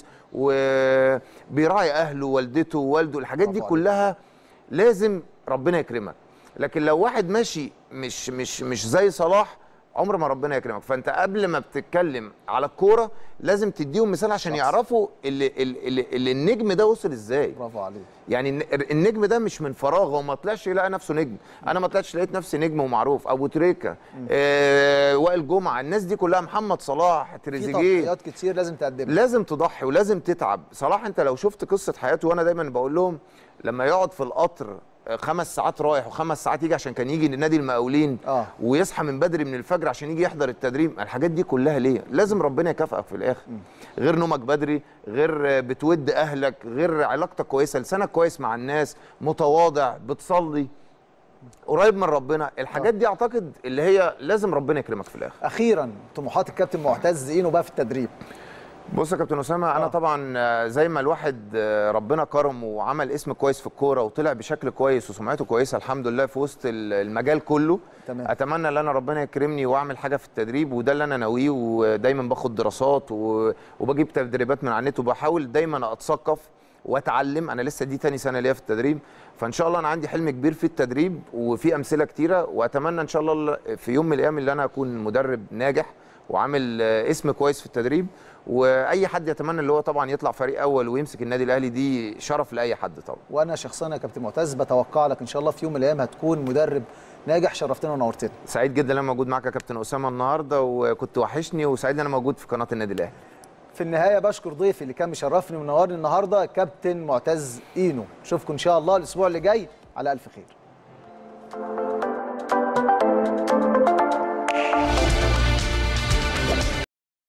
وبيراعي اهله ووالدته ووالده. الحاجات دي كلها لازم ربنا يكرمك. لكن لو واحد ماشي مش مش مش زي صلاح، عمر ما ربنا يكرمك. فانت قبل ما بتتكلم على الكوره لازم تديهم مثال عشان شخص. يعرفوا اللي, اللي, اللي النجم ده وصل ازاي. برافو عليك. يعني النجم ده مش من فراغ، هو ما طلعش لقى نفسه نجم. انا ما طلعتش لقيت نفسي نجم ومعروف. ابو تريكه، آه، وائل جمعه، الناس دي كلها، محمد صلاح، تريزيجيه، في تضحيات كتير لازم تقدمها، لازم تضحي ولازم تتعب. صلاح انت لو شفت قصه حياته، وانا دايما بقول لهم لما يقعد في القطر خمس ساعات رايح وخمس ساعات يجي عشان كان يجي لنادي المقاولين آه. ويصحى من بدري من الفجر عشان يجي يحضر التدريب، الحاجات دي كلها ليه؟ لازم ربنا يكافئك في الاخر. م. غير نومك بدري، غير بتود اهلك، غير علاقتك كويسه، لسانك كويس مع الناس، متواضع، بتصلي، قريب من ربنا. الحاجات دي اعتقد اللي هي لازم ربنا يكرمك في الاخر. اخيرا طموحات الكابتن معتز اينو بقى في التدريب. بص يا كابتن اسامه، آه. انا طبعا زي ما الواحد ربنا كرم وعمل اسم كويس في الكوره وطلع بشكل كويس وسمعته كويسه الحمد لله في وسط المجال كله. تمام. اتمنى ان انا ربنا يكرمني واعمل حاجه في التدريب، وده اللي انا ناويه. ودايما باخد دراسات وبجيب تدريبات من على النت، وبحاول دايما اتثقف واتعلم. انا لسه دي تاني سنه ليا في التدريب، فان شاء الله انا عندي حلم كبير في التدريب وفي امثله كتيره، واتمنى ان شاء الله في يوم من الايام اللي انا اكون مدرب ناجح وعامل اسم كويس في التدريب. واي حد يتمنى اللي هو طبعا يطلع فريق اول ويمسك النادي الاهلي، دي شرف لاي حد طبعا. وانا شخصيا يا كابتن معتز بتوقع لك ان شاء الله في يوم من الايام هتكون مدرب ناجح. شرفتنا ونورتنا. سعيد جدا ان انا موجود معاك يا كابتن اسامه النهارده، وكنت وحشني، وسعيد ان انا موجود في قناه النادي الاهلي. في النهايه بشكر ضيفي اللي كان مشرفني ومنورني النهارده كابتن معتز اينو. اشوفكم ان شاء الله الاسبوع اللي جاي على الف خير.